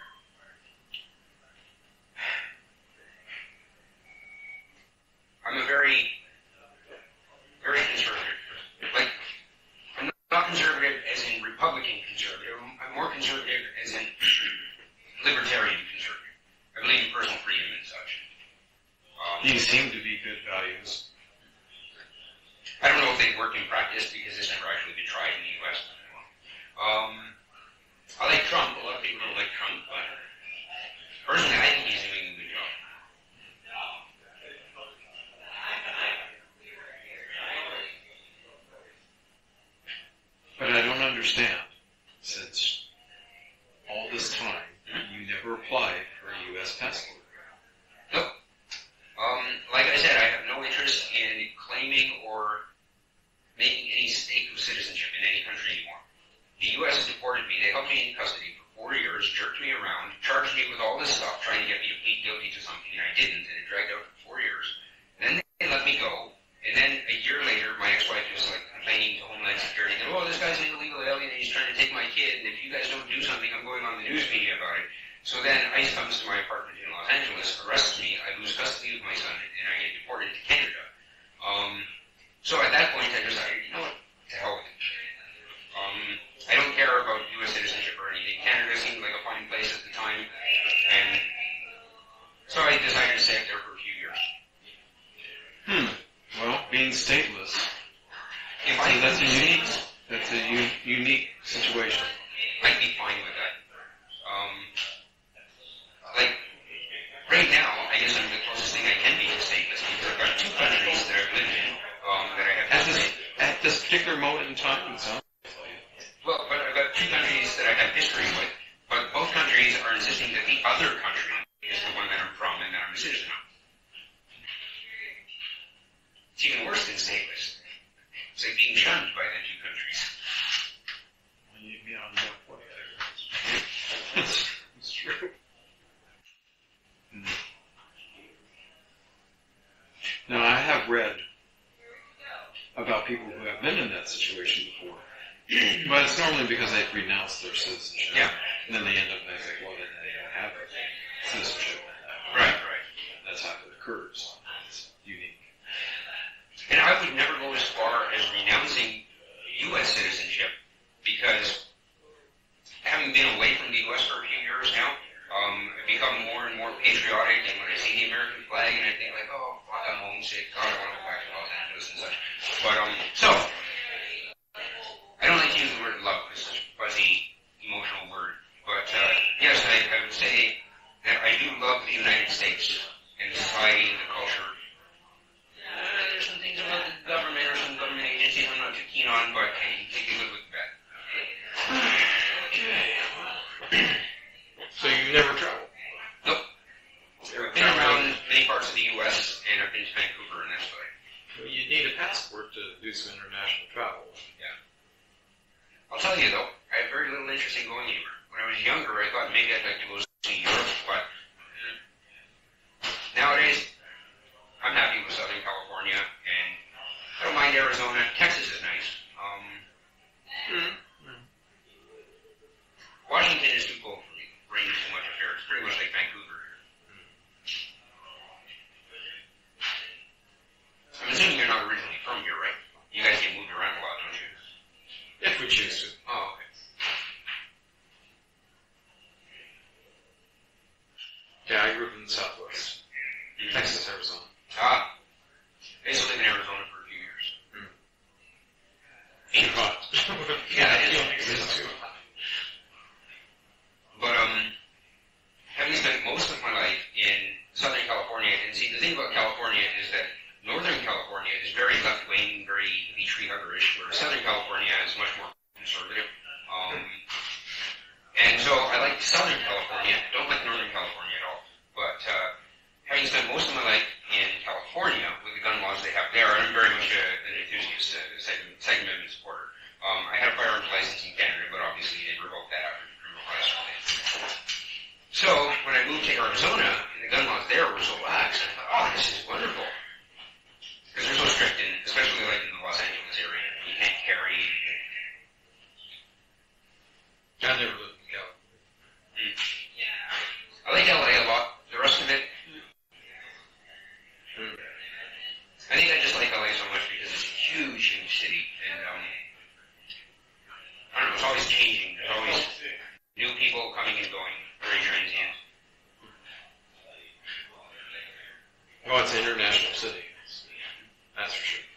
I'm a very, very conservative person. Like, I'm not conservative as in Republican conservative. I'm more conservative as in libertarian conservative. I believe in personal freedom and such. Um, These seem to be good values. I don't know if they work in practice because it's never actually been tried in the U S. Um, I like Trump. A lot of people don't like Trump, but personally, I think he's doing a good job. But I don't understand, since all this time, you never applied for a U S passport. No. Um, like I said, I have no interest in claiming or making any stake of citizenship in any country anymore. The U S deported me. They held me in custody for four years, jerked me around, charged me with all this stuff, trying to get me to plead guilty to something, and I didn't, and it dragged out for four years. And then they let me go, and then a year later, my ex-wife was like complaining to Homeland Security that, oh, this guy's an illegal alien and he's trying to take my kid, and if you guys don't do something, I'm going on the news media about it. So then ICE comes to my apartment in Los Angeles, arrests me, I lose custody of my son, and I get deported to Canada. Um, so at that point, I decided, you know what, to hell with it. Um, I don't care about U S citizenship or anything. Canada seemed like a fine place at the time, and so I decided to stay up there for a few years. Hmm. Well, being stateless, If so I that's a could be unique, stateless, that's a u- unique situation. I'd be fine with that. Um, like, right now, I guess I'm the closest thing I can be to stateless because I've got two countries that I've lived in, um, that I have At this, history. at this particular moment in time, it sounds Well, but I've got two countries that I have history with, but both countries are insisting that the other country is the one that I'm from and that I'm a citizen of. It's even worse than stateless. It's like being shunned by the two countries. well, you'd be on that point there. It's, it's true. Hmm. Now, I have read about people who have been in that situation before. But it's normally because they've renounced their citizenship. Yeah. And then they end up being like, well, then they don't have citizenship. Right, right. That's how it occurs. It's unique. And I would never go as far as renouncing U S citizenship because having been away from the U S for a few years now, um, I've become more and more patriotic, and when I see the American flag and I think like, oh, fuck, I'm homesick, God, I want to go back to Los Angeles and such. But, um, so, I don't like to use the word love. It's such a fuzzy, emotional word. But, uh, yes, I, I would say that I do love the United States and society and the culture. Uh, there's some things about the government or some government agencies I'm not too keen on, but hey, you take a good look at that. Okay. So you never traveled? Nope. I've been around many parts of the U S and I've been to Vancouver, and that's about it. Well, you need a passport to do some international travel. Yeah. I'll tell you though, I have very little interest in going anywhere. When I was younger, I thought maybe I'd like to go see Europe, but nowadays, I'm happy with Southern California, and I don't mind Arizona. Texas is nice. Um, Mm-hmm. Washington is too cold for me. Rain is too much up here. It's pretty much like Vancouver. I'm assuming you're not originally from here, right? You guys get moved around a lot, don't you? If we choose to. Oh, okay. Yeah, I grew up in the Southwest. Mm-hmm. Texas, Arizona. Ah. I used to live in Arizona for a few years. Mm. Too hot. Yeah, it is. It's too hot. But, um, having spent most of my life in Southern California, and see, the thing about California is that Northern California is very left-wing, very tree huggerish, where Southern California is much more conservative. Um, and so I like Southern California, don't like Northern California at all. But, uh, having spent most of my life in California with the gun laws they have there, I'm very much a, an enthusiast, a Second, Second Amendment supporter. Um, I had a firearms license in Canada, but obviously they revoked that Arizona, and the gun laws there were so lax. I thought, oh, this is wonderful. Because they're so strict, in, especially like in the Los Angeles area. You can't carry. I never lived in California. Mm. I like L A a lot. The rest of it, mm. I think I just like L A so much because it's a huge, huge city, and um, I don't know, it's always changing. There's always new people coming and going, very transient. Oh, it's an international city. That's for sure.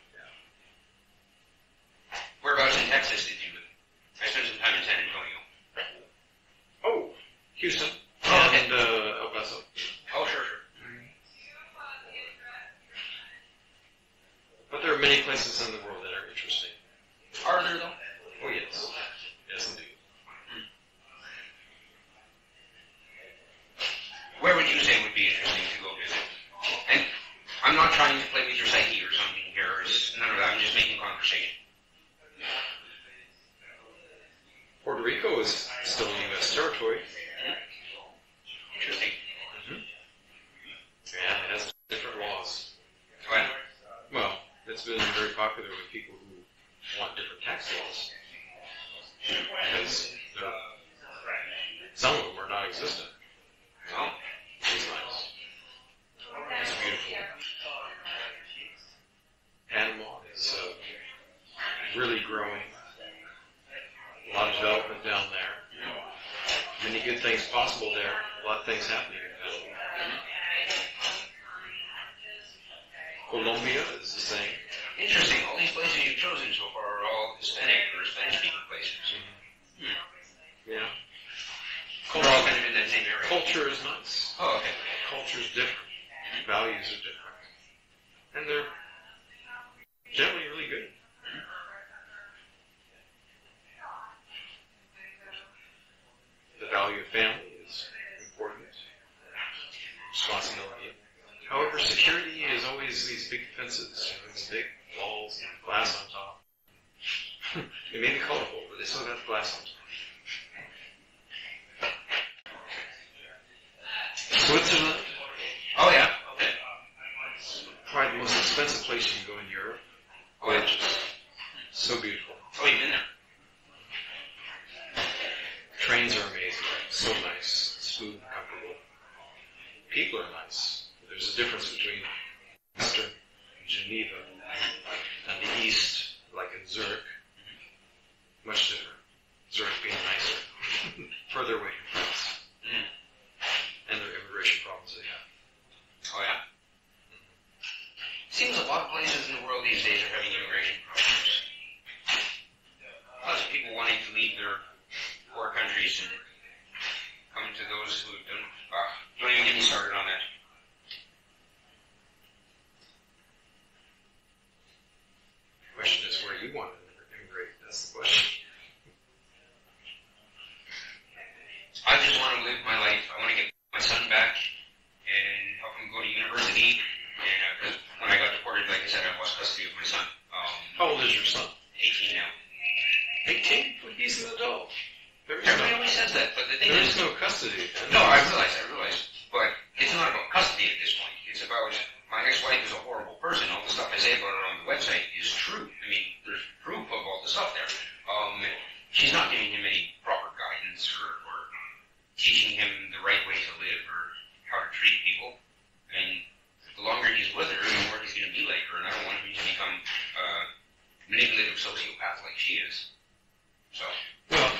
Whereabouts in Texas did you live? I spent some time in San Antonio. Oh, Houston. Oh, okay. And uh, El Paso. Oh, sure, sure. But there are many places in the world that are interesting. Are there, though? Oh, yes. Yes, indeed. Hmm. Where would you say would be interesting to go visit? And I'm not trying to play with your psyche or something here. It's none of that. I'm just making conversation. Puerto Rico is still in U S territory. Mm-hmm. Interesting. Mm-hmm. Yeah, it has different laws. Well, Well, it's been very popular with people who want different tax laws. Because some of them are non-existent. well, It's nice. It's beautiful. Panama is uh, really growing. A lot of development down there. Many good things possible there. A lot of things happening in Panama. Colombia is the same. interesting. All these places you've chosen so far are all Hispanic or Spanish-speaking places. Hmm. Yeah. They're all kind of in that same area. Culture is nice. Oh, okay. Culture is different. Values are different. And they're generally really good. The value of family is important. Responsibility. However, security is always these big fences, you know, these big walls and glass on top. They may be colorful, but they still got glass on top. Switzerland. Oh, yeah. Okay. Probably the most expensive place you can go in Europe. Gorgeous. So beautiful. Oh, you've been there. Trains are amazing. So nice. Smooth and comfortable. People are nice. There's a difference between Western Geneva and the East, like in Zurich. Much different. Zurich being nicer. Further away from France. Mm. And their immigration problems they have. Oh, yeah. Seems a lot of places in the world these days are having immigration problems. Lots of people wanting to leave their poor countries and come to those who don't. Uh, don't even get me started on that. The question is where you want to immigrate. That's the question. I just want to live my life. I want to get my son back and help him go to university. And uh, when I got deported, like I said, I lost custody of my son. Um, How old is your son? eighteen now. eighteen? Well, he's an adult. There is Everybody no, always says that, but the thing there is, is no custody. no, I realize, I realize, but it's not about custody at this point. It's about my ex-wife is a horrible person. All the stuff I say about her on the website is true. I mean, there's proof of all the stuff there. Um, she's not giving him any proper guidance or, or teaching him the right way to live or how to treat people. And the longer he's with her, the more he's going to be like her. And I don't want him to become a manipulative sociopath like she is. So, Well,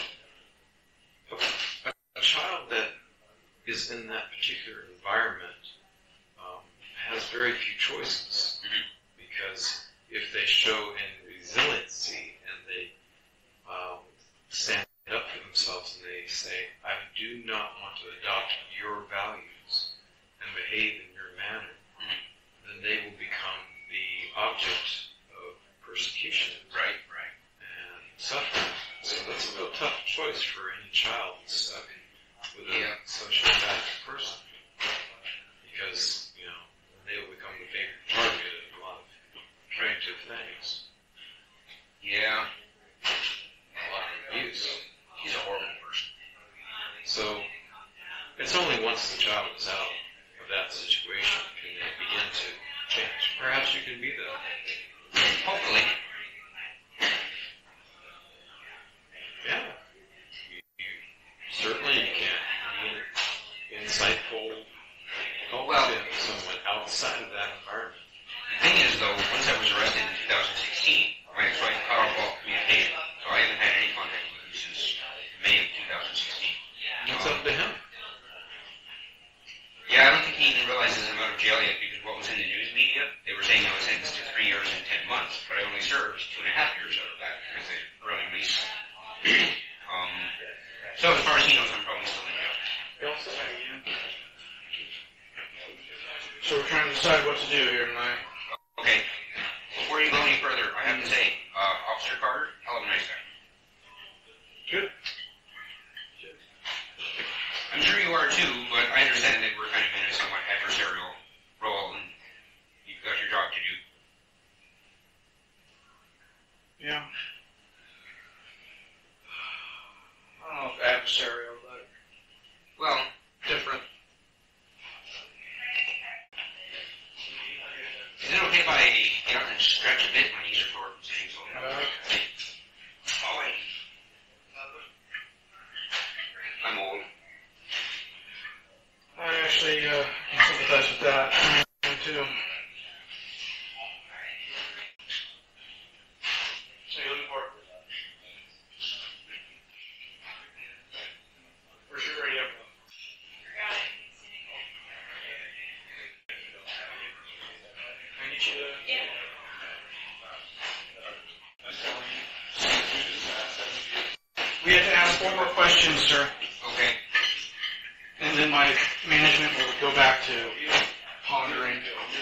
a, a child that is in that particular environment um, has very few choices. mm-hmm. Because if they show any resiliency and they um, stand up for themselves and they say, I do not want to adopt your values and behave in your manner, Mm-hmm. then they will become the object of persecution right, right. and suffering. So that's a real tough choice for any child stuck with a Yeah. socially bad person. Because, you know, they will become the big target of a lot of negative things. Yeah. A lot of abuse. He's a horrible person. So, it's only once the child is out decide what to do here tonight. Okay. Before you go any further, I have to say, uh, Officer Carter, hell of a nice guy. Good. I'm sure you are too, but I understand that we're kind of in a somewhat adversarial role, and you've got your job to do. Yeah. I don't know if adversarial, but Well, different. is it okay if I get up and stretch a bit? My knees are sore from sitting so long. Uh, Oh, wait. I'm old. I actually uh, can sympathize with that. Me too. So you're looking for it? For sure, yeah. I need you to... We have to ask four more questions, sir. Okay. And then my management will go back to pondering.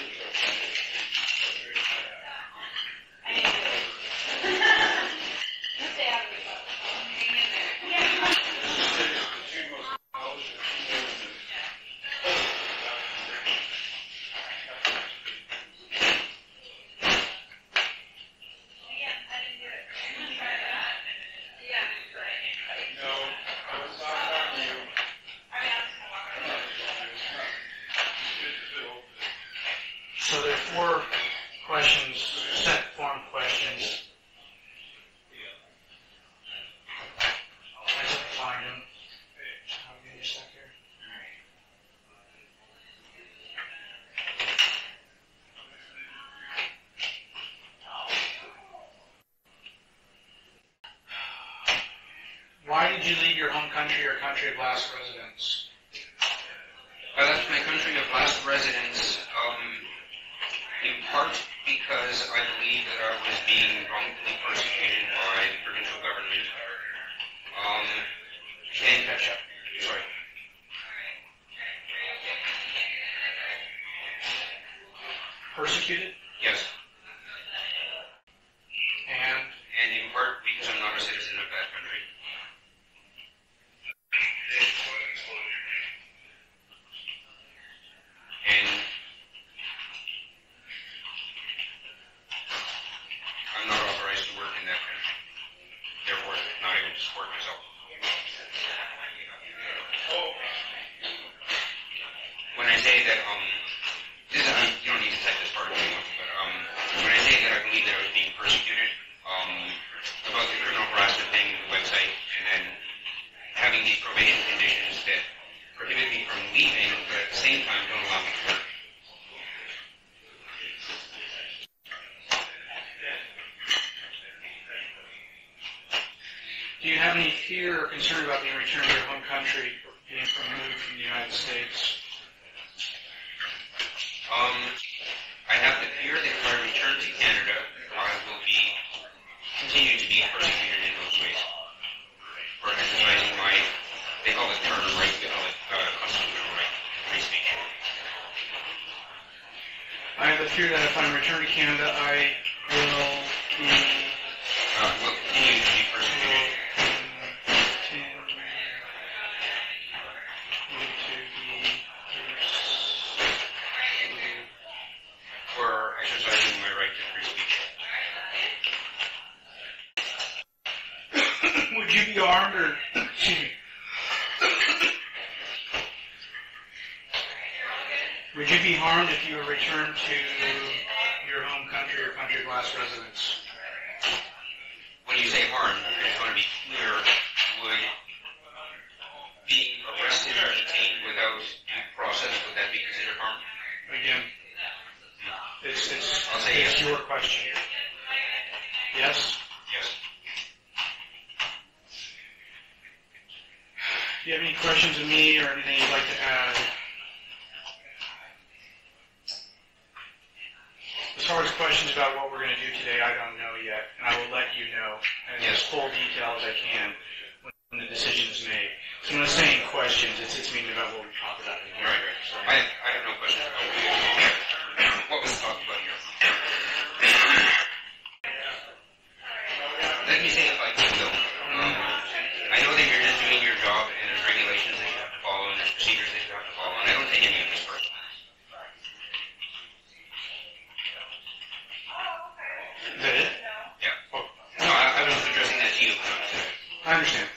So there are four questions, set form questions. I have to find them. I'll give you a sec here. Why did you leave your home country or country of last residence? I left my country of last residence, um, in part because I believe that I was being wrongfully persecuted by the provincial government. Um, and Catch up. sorry. Persecuted? Yes. And And in part because I'm not a citizen of that country. And I'm not authorized to work in that country. Therefore, not able to support myself. When I say that, um, this is, um, you don't need to type this part of me, but um, when I say that I believe that I was being persecuted, um, about the criminal harassment thing on the website, and then having these probation conditions that prohibit me from leaving, but at the same time don't allow me to work. do you have any fear or concern about being returned to your home country or being removed from the United States? Um, I have the fear that if I return to Canada, I will be continue to be persecuted in those ways for exercising my, they call it charter right, they call it uh, constitutional right, free speech. I have the fear that if I'm returned to Canada, I will be Uh, will continue to be persecuted. For exercising my right to free speech. Would you be armed or, excuse me, would you be harmed if you were returned to your home country or country of last residence? When you say harm, I just want to be clear, would being arrested or detained without due process, would that be considered harm? Again, it's, it's, I'll say it's yes. your question. Yes? Yes. Do you have any questions of me or anything you'd like to add? As far as questions about what we're going to do today, I don't know yet, and I will let you know in as full detail as I can when the decision is made. So when I'm saying questions, it's, it's meaning about what we talked about in here. Right, right. So, I, I have no questions about it. what was talked about here. Let me say if I could though. Um, I know that you're just doing your job and there's regulations that you have to follow and there's procedures that you have to follow, and I don't take any of this personally. Is that it? Yeah. Oh. No, I, I was addressing that to you. I understand.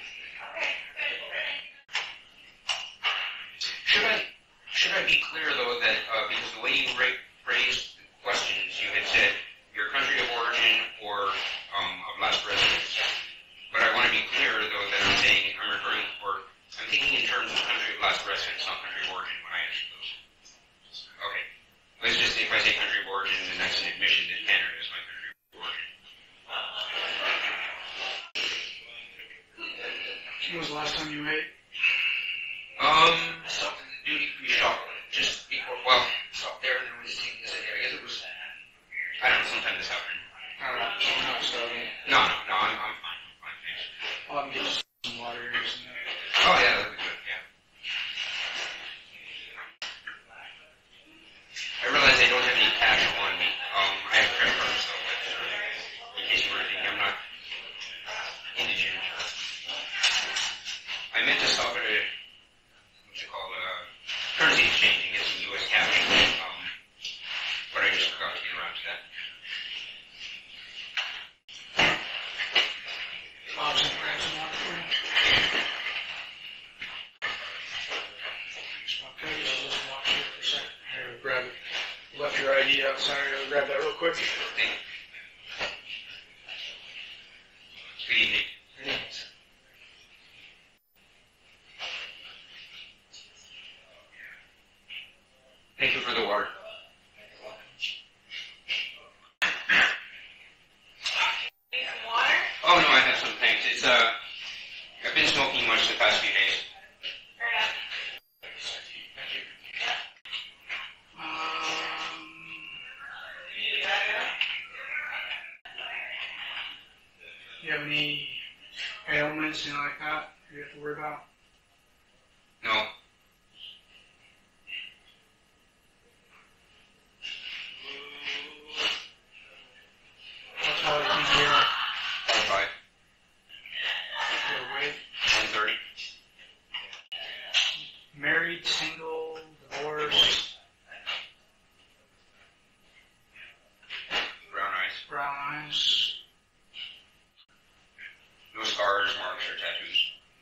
Should I should I be clear though that uh, because the way you ra- phrased questions, you had said your country of origin or um, of last residence. But I want to be clear though that I'm saying I'm referring or I'm thinking in terms of country of last residence, not country of origin when I answer those. Okay. Let's just say if I say country of origin, then that's an admission that Canada is my country of origin. When was the last time you ate? Um, stopped in the duty free shop just before, well, stopped there and then we just taking this idea. I guess it was, I don't know, sometime this afternoon. I don't know. I'm not starving. No, no, no, I'm, I'm fine. I'm fine, thanks. I'll have to get some water here or something. Oh, yeah, that'd be good, yeah. I realize I don't have any cash on me. Um, I have credit cards though, but uh, in case you were thinking, I'm not indigent. I meant to stop at a, what's it called, a currency exchange and get some U S cash, um, but I just forgot to get around to that. Bob's gonna grab some water for you. Okay, just walk here for a second. Here, grab it. Left your I D outside. Here, grab that real quick. Thank you. Good evening. Thank you for the water. Oh no, I have some, thanks. It's, uh, I've been smoking much the past few days. Um, you have any ailments, anything like that you have to worry about? No. What's all you think here? Five. Your weight? One thirty. Married, single, divorced, Brown eyes. brown eyes. No scars, marks, or tattoos.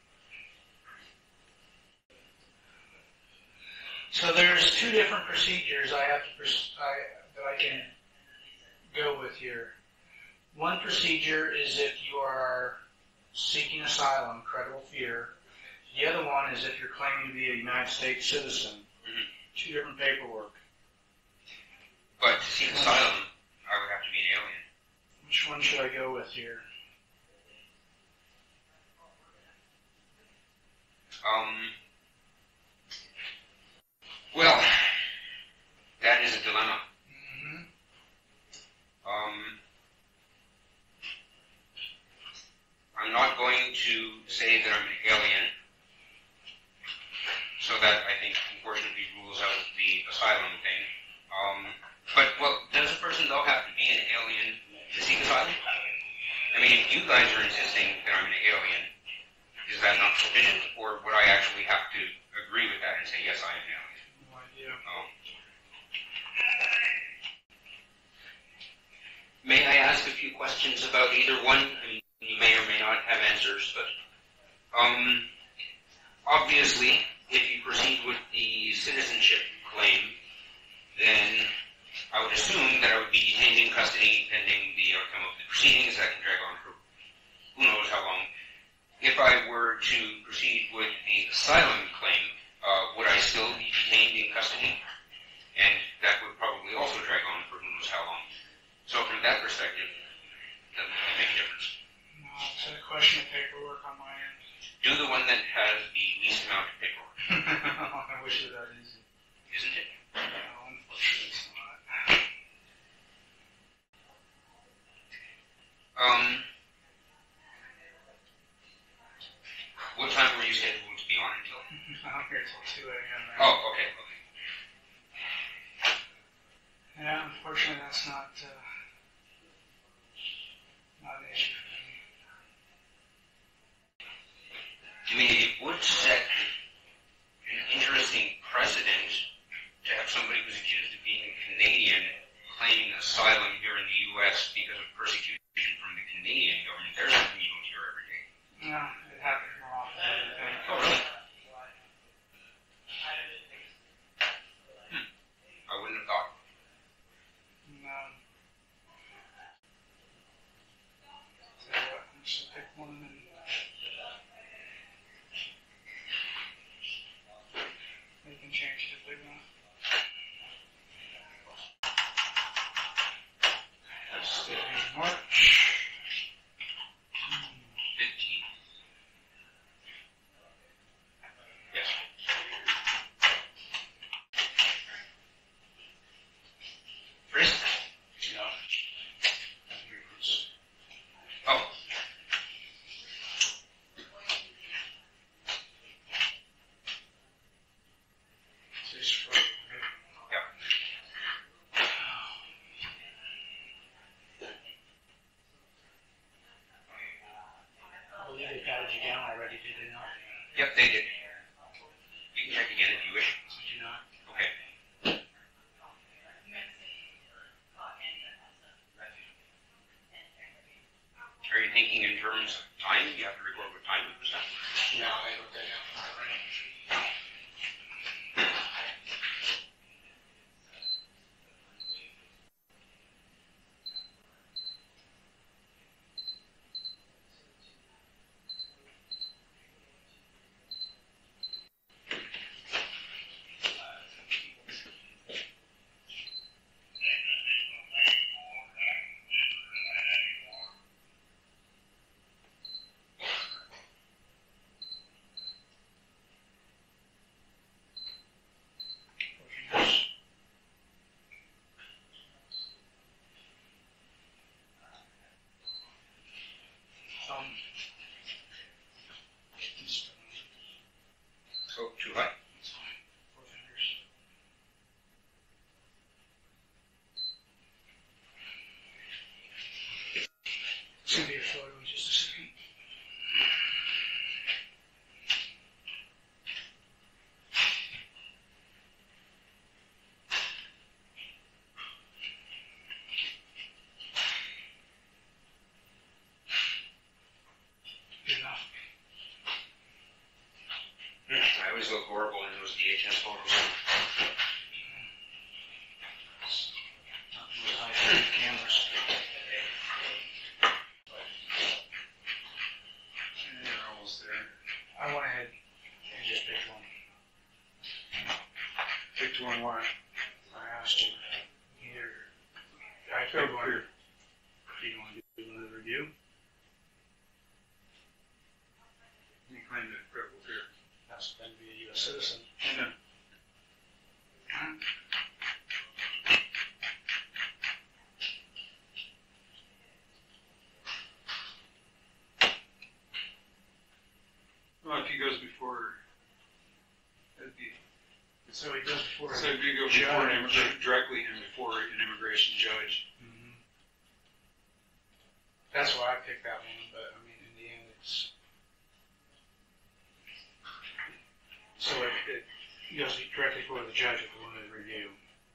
So there's two different procedures I have to pers- I, that I can go with here. One procedure is if you are seeking asylum, credible fear. The other one is if you're claiming to be a United States citizen. Mm-hmm. Two different paperwork. But to seek asylum, I would have to be an alien. Which one should I go with here? Um, well, that is a dilemma. Mm-hmm. Um, I'm not going to say that I'm an alien, so that I think unfortunately rules out the asylum thing. Um, but, well, does a person though have to be an alien to seek asylum? I mean, if you guys are insisting that I'm an alien, is that not sufficient, or would I actually have to agree with that and say, yes, I am an alien? No idea. Oh. May I ask a few questions about either one? I mean, you may or may not have answers, but um, obviously, if you proceed with the citizenship claim, then I would assume that I would be detained in custody pending the outcome of the proceedings. That can drag on for who knows how long. If I were to proceed with the asylum claim, uh, would I still be detained in custody? And that would probably also drag on for who knows how long. So from that perspective, it doesn't really make a difference. No, it's a question of paperwork on my end. Do the one that has the least amount of paperwork. I wish it was that easy. Isn't it? No, unfortunately it's not. Um, what time were you scheduled to be on until? I'm here till two a.m. Oh, okay, okay. Yeah, unfortunately, that's not uh, not an issue for me. I mean, it would set an interesting precedent to have somebody who's accused of being Canadian claiming asylum here in the U S because of persecution from the Canadian government. There's something you don't hear every day. No, it happens more often than you think. Oh, really? Hmm. I wouldn't have thought. No. Tell you what, I'm just gonna pick one and they can change it if they want. That's the March. Fifteen. Yes. Chris? No. Oh. This for Yeah. I believe they patted you down already, did they not? Yep, they did. You can check again if you wish. Did you not? Okay. Are you thinking in terms of time? You have to record what time it was done? No, I looked at it. Um, Oh, too high? it's fine. Four fingers. It's gonna be a photo in just a second. Good enough. I always look horrible in those D H S photos. Not those high-tech cameras. You're almost there. I went ahead and just picked one. Picked one why? I asked you. Either I picked one. Do you want to do another review? You claim that critical fear. Has to then be a U S citizen. No. Well, if he goes before, that'd be, So he goes before. so if you go before an immigration, directly and before an immigration judge. Mhm. That's why I picked that one, but I mean, in the end, it's. So it, it goes directly before the judge if we want to review.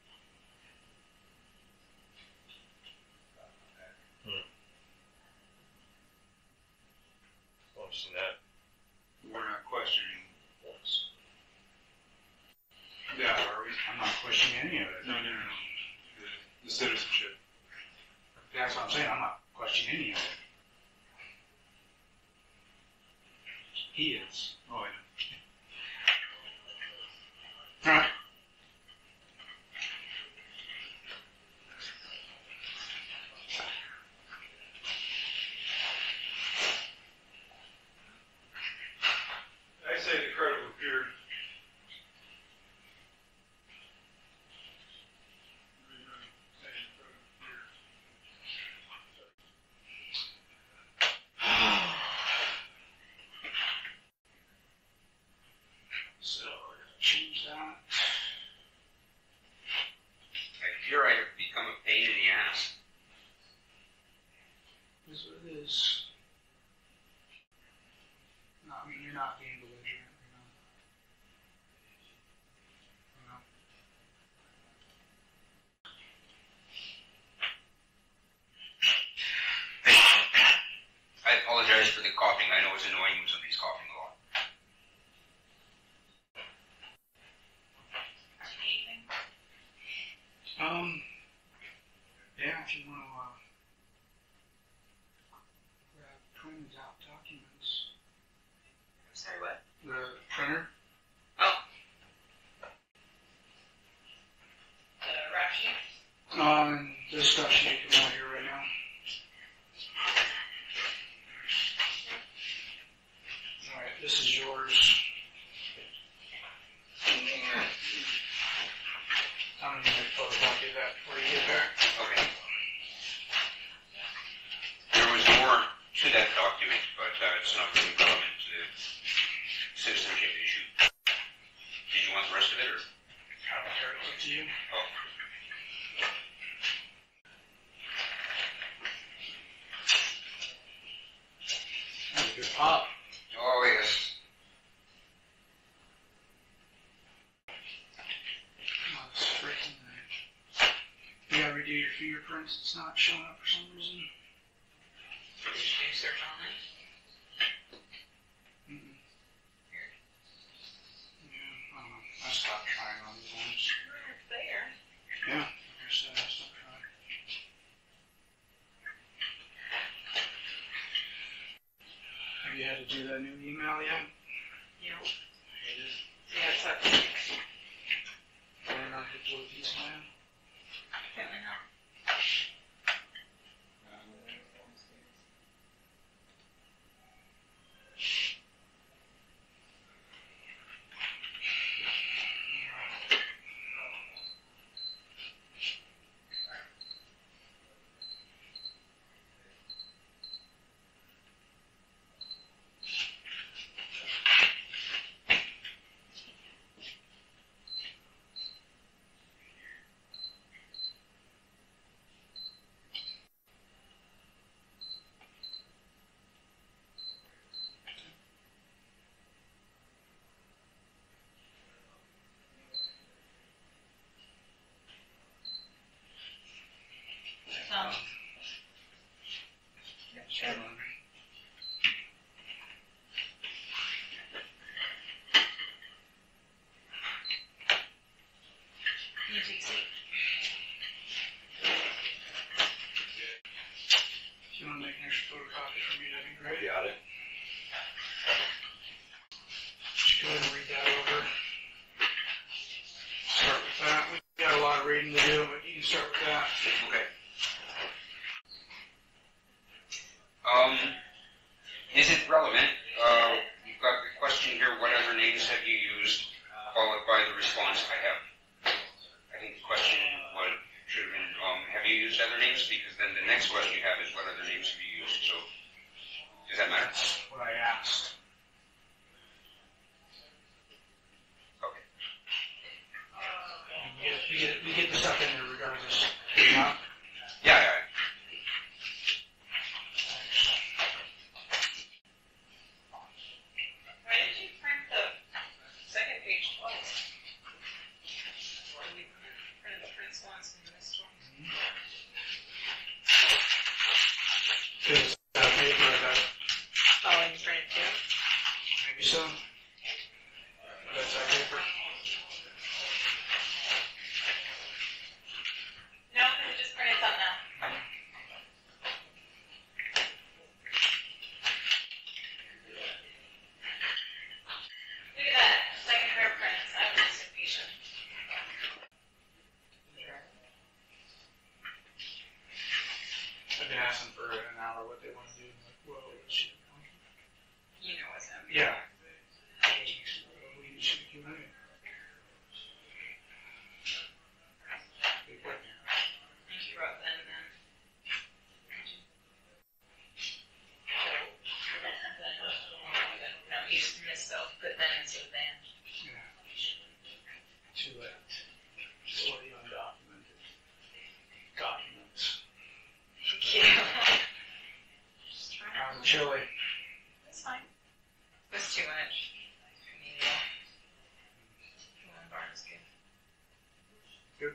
Close to that. We're not questioning. Yeah, are we? I'm not questioning any of it. No, no, no, no. The, the citizenship. That's what I'm saying. I'm not questioning any of it. He is. Oh, I know. All right. I say the credible fear. you're not being belligerent. You know. You know. I apologize for the coughing. I know it's annoying when somebody's coughing a lot. Um, yeah, if you want to uh, grab printed out documents. I'm sorry, what? The printer? Oh. The rap sheet? Um, this stuff sheet come out here right now. Alright, this is yours. I'm going to make a photocopy of that before you get there. Okay. There was more to that document, but uh, it's not really relevant to the citizenship issue. Did you want the rest of it, or? I don't care, it's up to you. Oh. That's a good pop. Oh, yes. Oh, it's freaking nice. You gotta redo your fingerprints, it's not showing up for some reason. Did you do search on it? Mm-mm. Yeah, I don't know. I stopped trying on these ones. It's there. Yeah, like I said, I stopped trying. Have you had to do that new email yet? You know, I did. yeah, it's up. Learn how to do these, man. Apparently not. Um, Sure. you take a seat. If you want to make an extra photocopy for me, that'd be great. Got it. Just go ahead and read that over. Start with that. We got a lot of reading to do, but you can start with that. Okay. Um, is it relevant? Uh, you've got the question here, what other names have you used, followed by the response I have. I think the question would, should have been, um, have you used other names? Because then the next question you have is, what other names have you used? So, does that matter? That's what I asked. Okay. We get, we get, we get the stuff in there regardless. You know? Yeah, yeah. Why did you print the second page twice? Or you printed the prints once and missed one? Because that paper, that, Oh, and you printed two? maybe so. That's our paper. No, I just printed something out. Look at that, second pair of prints. I was just impatient. I've been asking for an hour what they want to do. I'm like, whoa, shit. You know what's up. Yeah. We should Q and A. Big one. You wrote them then. No, you just misspelled, put them instead of then. Yeah. Too late. Sorry, undocumented. Documents. Thank you. Just trying How's to. the chili? That's fine. Good. was too much. I mean, yeah. One bar is good. Good.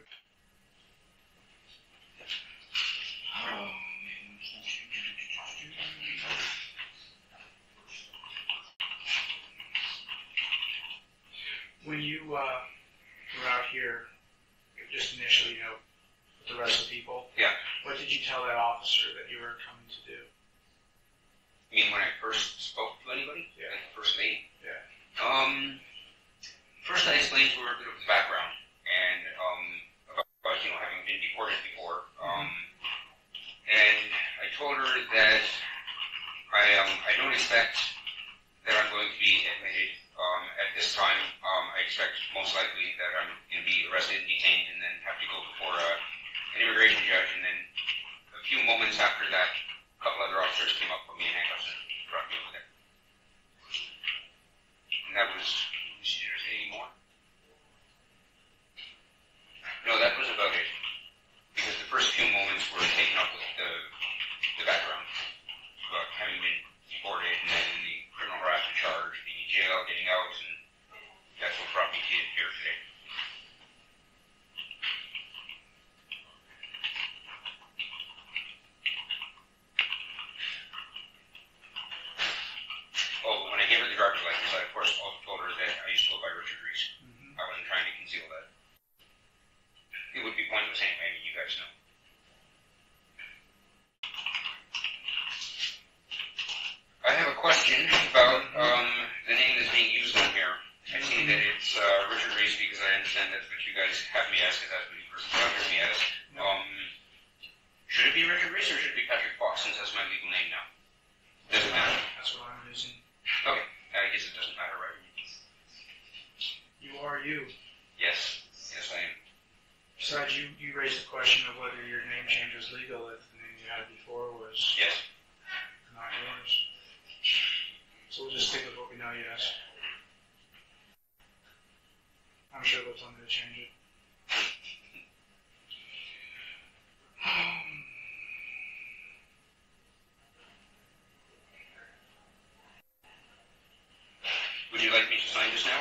When you uh, were out here, just initially, you know, with the rest of the people, Yeah. what did you tell that officer that you were coming to do? I mean, when I first spoke to anybody, Yeah. like the first lady, Yeah. um, first I explained to her a bit of the background and um, about, about you know having been deported before, um, and I told her that I um I don't expect that I'm going to be admitted um, at this time. Um, I expect most likely that I'm going to be arrested and detained and then have to go before uh, an immigration judge. And then a few moments after that, a couple other officers came up, put me in handcuffs, and brought me over there. And that was, is there any more? No, that was about it. Because the first few moments were taken up with the, the background about having been deported and then the criminal harassment charge, being in jail, getting out, and that's what brought me to here today. Oh, but when I gave her the driver's license, I of course also told her that I used to go by Richard Reese. Mm-hmm. I wasn't trying to conceal that. It would be pointless anyway, you guys know. I have a question about um, the name that's being used on here. I see that it's uh, Richard Reese because I understand that's what you guys have me ask, because that's what you first hired me as. Um, should it be Richard Reese or should it be Patrick Fox, since that's my legal name now? Doesn't matter. That's what I'm using. Okay, I guess it doesn't matter, right? You are you. Yes, yes I am. Besides, you, you raised the question of whether your name change was legal if the name you had before was Yes. not yours. So we'll just stick with what we know, yes. I'm sure they'll tell me to change it. Would you like me to sign this now?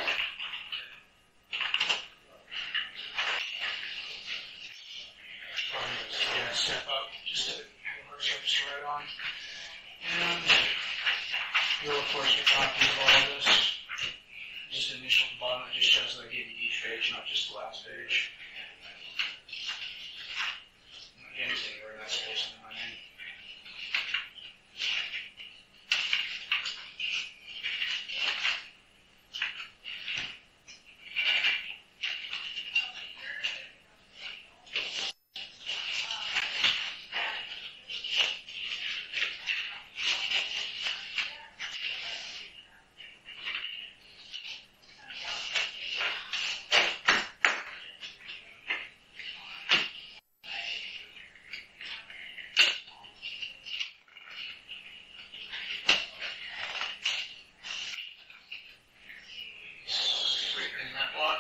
Probably just, yeah, step up just to have our surface right on. And you'll, of course, get copies of all of this. Just initial at the bottom, it just shows that I gave you each page, not just the last page. Again, just anywhere in that space under my name. In that block.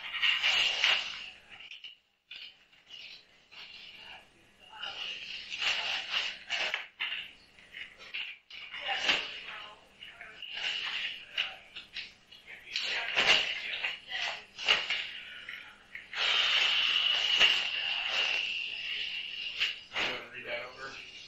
I'm going to read that over.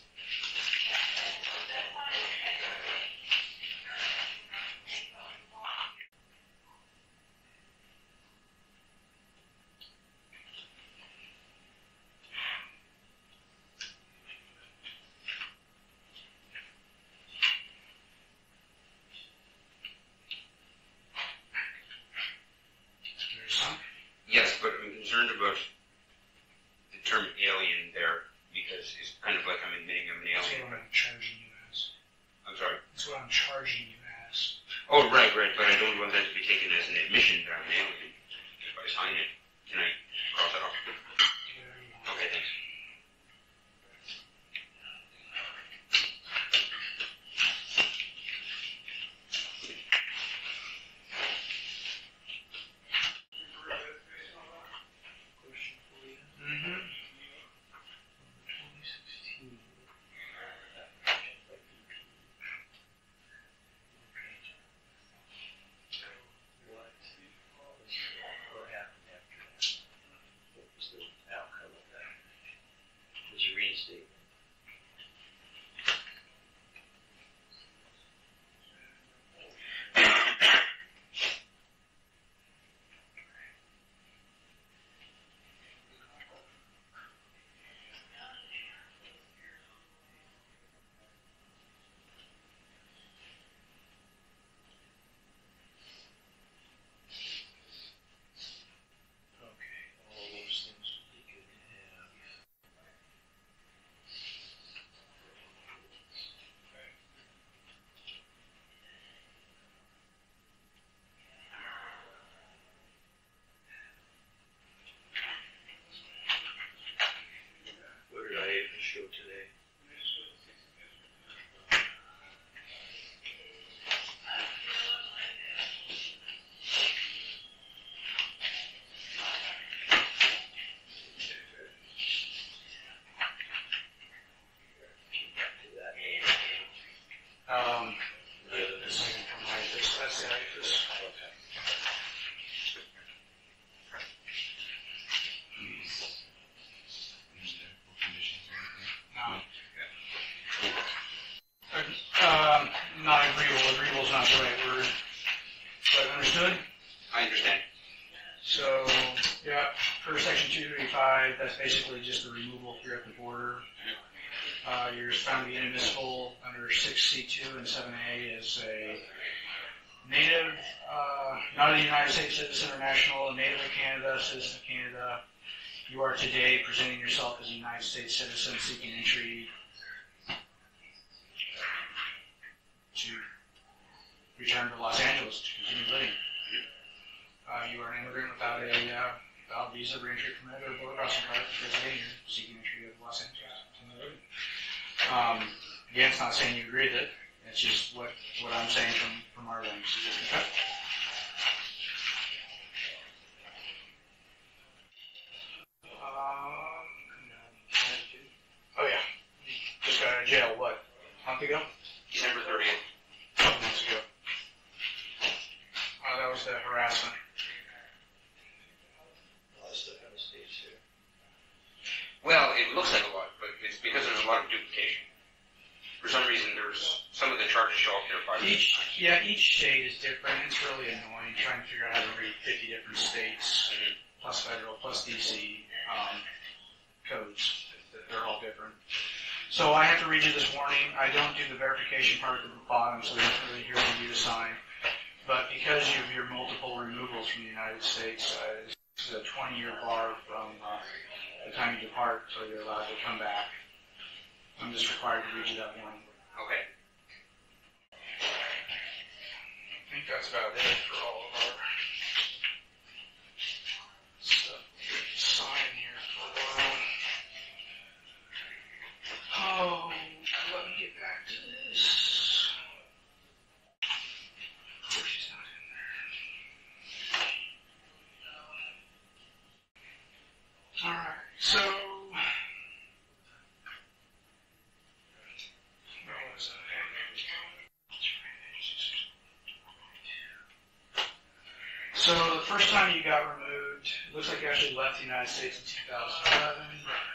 There's some. Yes, but I'm concerned about the term alien there, because it's kind of like I'm admitting I'm an That's alien. what I'm charging you as. I'm sorry. That's what I'm charging you as. Oh, right, right, but I don't want that to be taken as an admission that I'm an alien. If I sign it, can I cross that off? Okay, thanks. Mm-hmm. Um, this I can come right this. That's the this. No. Um, not agreeable. Agreeable is not the right word. But understood? I understand. So, yeah, per section two thirty-five, that's basically just the removal if you're at the border. Uh, you're found to be inadmissible under six C two and seven A as a native, uh, not a United States citizen or national, a native of Canada, citizen of Canada. You are today presenting yourself as a United States citizen seeking entry to return to Los Angeles to continue living. Uh, you are an immigrant without a uh, valid visa, reentry permit, or border crossing card because again, you're seeking entry to Los Angeles to continue living. Um, again, it's not saying you agree with it. It's just what, what I'm saying from, from our language. Okay. Um, oh yeah, just got out of jail. What? A month ago? December thirtieth. A couple months ago. Oh, that was the harassment. Well, it looks like a lot, but it's because there's a lot of duplication. For some reason, there's some of the charges show up there. By Each, yeah, each state is different. It's really annoying trying to figure out how to read fifty different states, mm-hmm. plus federal, plus D C um, codes. They're all different. So I have to read you this warning. I don't do the verification part at the bottom, so there's really here for you to sign. But because you have your multiple removals from the United States, uh, this is a twenty-year bar from uh, the time you depart until you're allowed to come back. I'm just required to read you that warning. Okay. I think that's about it for all of our stuff. Sign here for a while. Oh, let me get back to this. Of course she's not in there. Alright, so So the first time you got removed, it looks like you actually left the United States in two thousand eleven.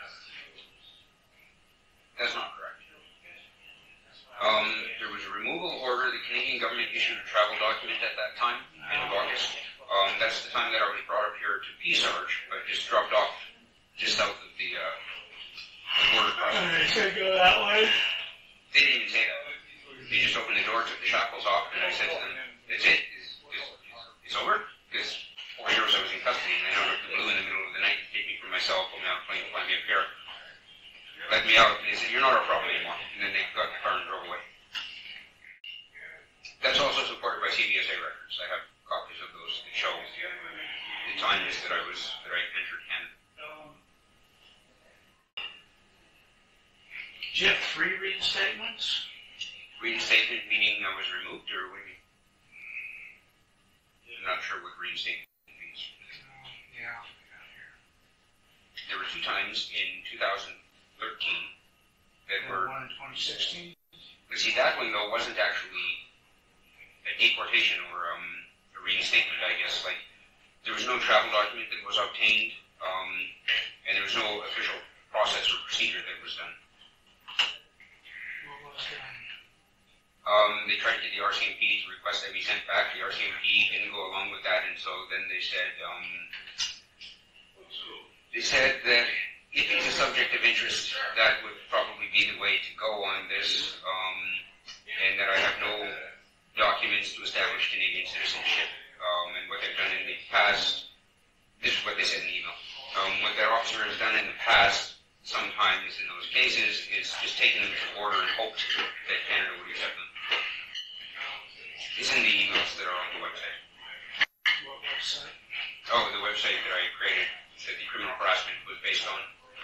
That's not correct. Um, there was a removal order. The Canadian government issued a travel document at that time, end of August. Um, that's the time that I was brought up here to P SARJ, but just dropped off just south of the uh, border crossing. Alright, so go that way. They didn't even say that. They just opened the door, took the shackles off, and I said to them, "That's it. It's, it's, it's over." Because four years I was in custody, and they out of the blue in the middle of the night to take me from my cell phone out, playing to find me up here. Let me out, and they said, "You're not our problem anymore." And then they got in the car and drove away. That's also supported by C B S A records. I have copies of those that show the times that I was that I entered Canada. Do you have three reinstatements? Reinstatement meaning I was removed, or what do you mean? I'm not sure what reinstatement means. Uh, yeah. There were two times in two thousand thirteen that And were. one in twenty sixteen? But see, that one though wasn't actually a deportation or um, a reinstatement, I guess. Like, there was no travel document that was obtained, um, and there was no official process or procedure that was done. What was that? Um, they tried to get the R C M P to request that be sent back. The R C M P didn't go along with that, and so then they said, um, they said that if it's a subject of interest, that would probably be the way to go on this, um, and that I have no documents to establish Canadian citizenship, um, and what they've done in the past, this is what they said in the email. Um, what that officer has done in the past, sometimes in those cases, is just taken them to the border and hoped that Canada would accept them. It's in the emails that are on the website. What website? Oh, the website that I created that the criminal harassment was based on.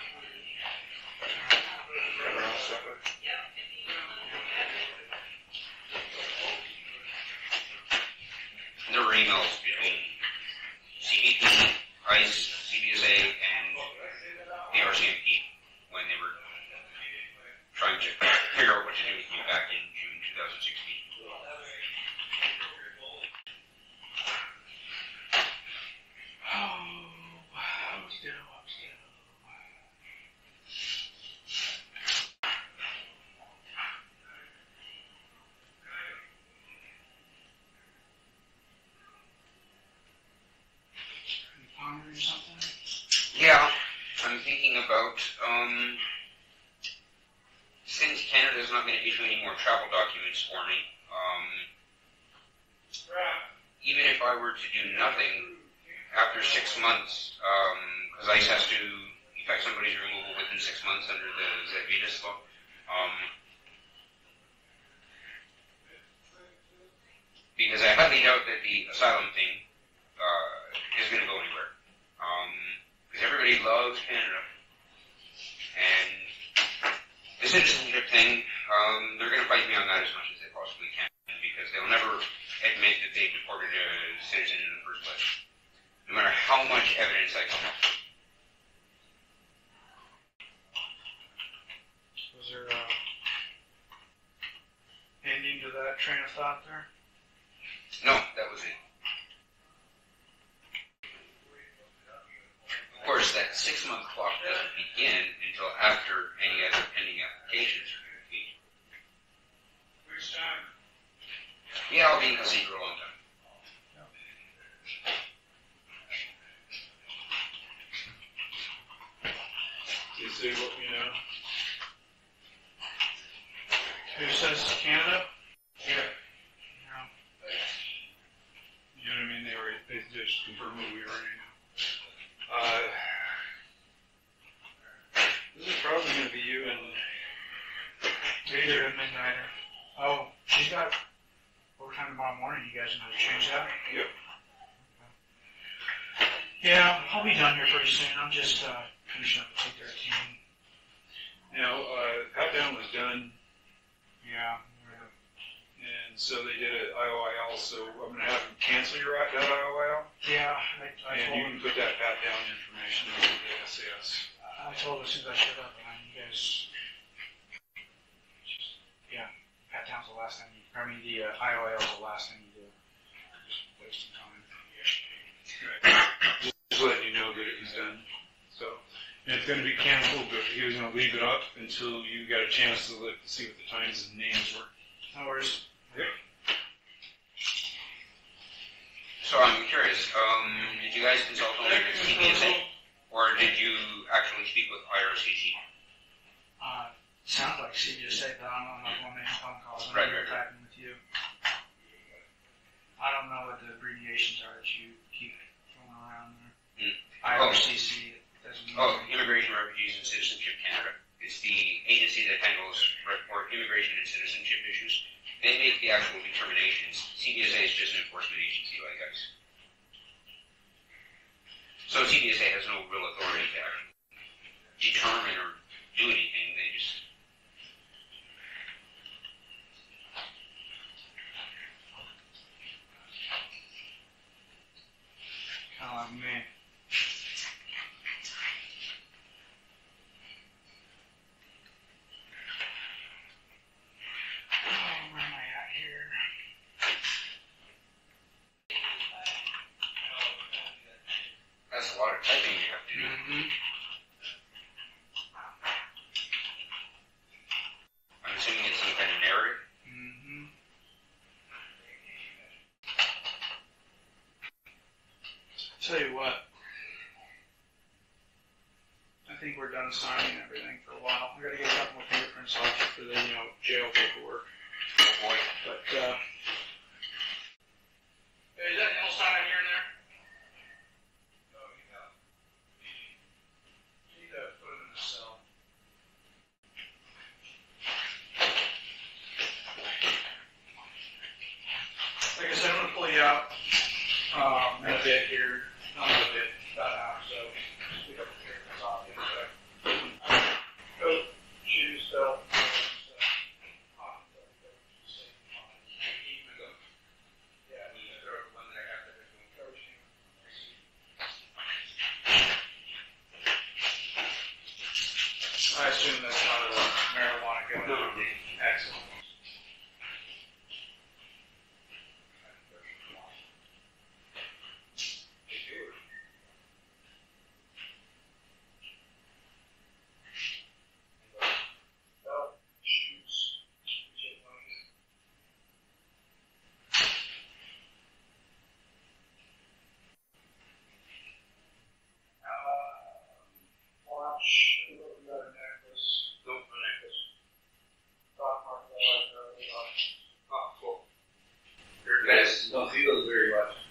There were emails between C B P, ICE, C B S A, and the R C M P when they were trying to figure out what to do with me back in June twenty sixteen. Pondering something? Yeah, I'm thinking about, um, since Canada is not going to issue any more travel documents for me, um, even if I were to do nothing after six months, because ICE has to effect somebody's removal within six months under the Zedvitas law, um, because I highly doubt that the asylum thing uh, is going to go anywhere. Because um, everybody loves Canada. And the citizenship thing, um, they're going to fight me on that as much as they possibly can, because they'll never admit that they deported a citizen in the first place, no matter how much evidence I come up with. Was there a ending to that train of thought there? No, that was it. Of course, that six-month clock doesn't begin until after any other pending applications are complete. Which time? Yeah, I'll be in the seat for a long time. You see what you know? Who says Canada? Yeah. No. You know what I mean? They already, they just confirmed what we already know. Uh, this is probably going to be you and Either at midnight or... Oh, she's got overtime tomorrow morning. You guys know to change that? Yep. Yeah, I'll be done here pretty soon. I'm just uh, finishing up at two thirteen. Now, uh, pat down was done, Yeah. and so they did an I O I L, so I'm going to have them cancel your that I O I L, Yeah, I, I and told you him. can put that pat down information into the S A S. I told her as soon as I showed up, and you guys. Just, yeah, pat down's the last thing you. I mean, the uh, I O I L is the last thing you do. Just wasting time. Right. Just letting you know that it was done. So, and it's going to be canceled, but he was going to leave it up until you got a chance to look, see what the times and names were. No worries. Yep. So I'm curious, um, did you guys consult only with C B S A, or did you actually speak with I R C C? Uh, sounds like C B S A, but I don't know. I'm not going to make phone calls. I'm Right, not right, right. talking with you. I don't know what the abbreviations are that you keep throwing around there. Hmm. I R C C doesn't mean Oh, anything. Immigration, Refugees, and Citizenship Canada. It's the agency that handles for immigration and citizenship issues. They make the actual determinations. C B S A is just an enforcement agency like us. So C B S A has no real authority to actually determine or do anything. They just... Kind of like me. Oh, where am I at here? That's a lot of typing you have to do. Mm-hmm. I'm assuming it's some kind of narrative. Mm-hmm. Tell you what. I think we're done signing everything for a while. We gotta get a couple more fingerprints off for the, you know, jail paperwork. Oh boy. But, uh... Hey, is that else sign here and there? No, you got it. You need to put it in the cell. Like I said, I'm gonna pull you out, um, in a bit here. Not a bit, about an hour, so just pick up the fingerprints off the other side. Coat, shoes, belt, I assume that's not a marijuana gun. Excellent. guys don't see those very much.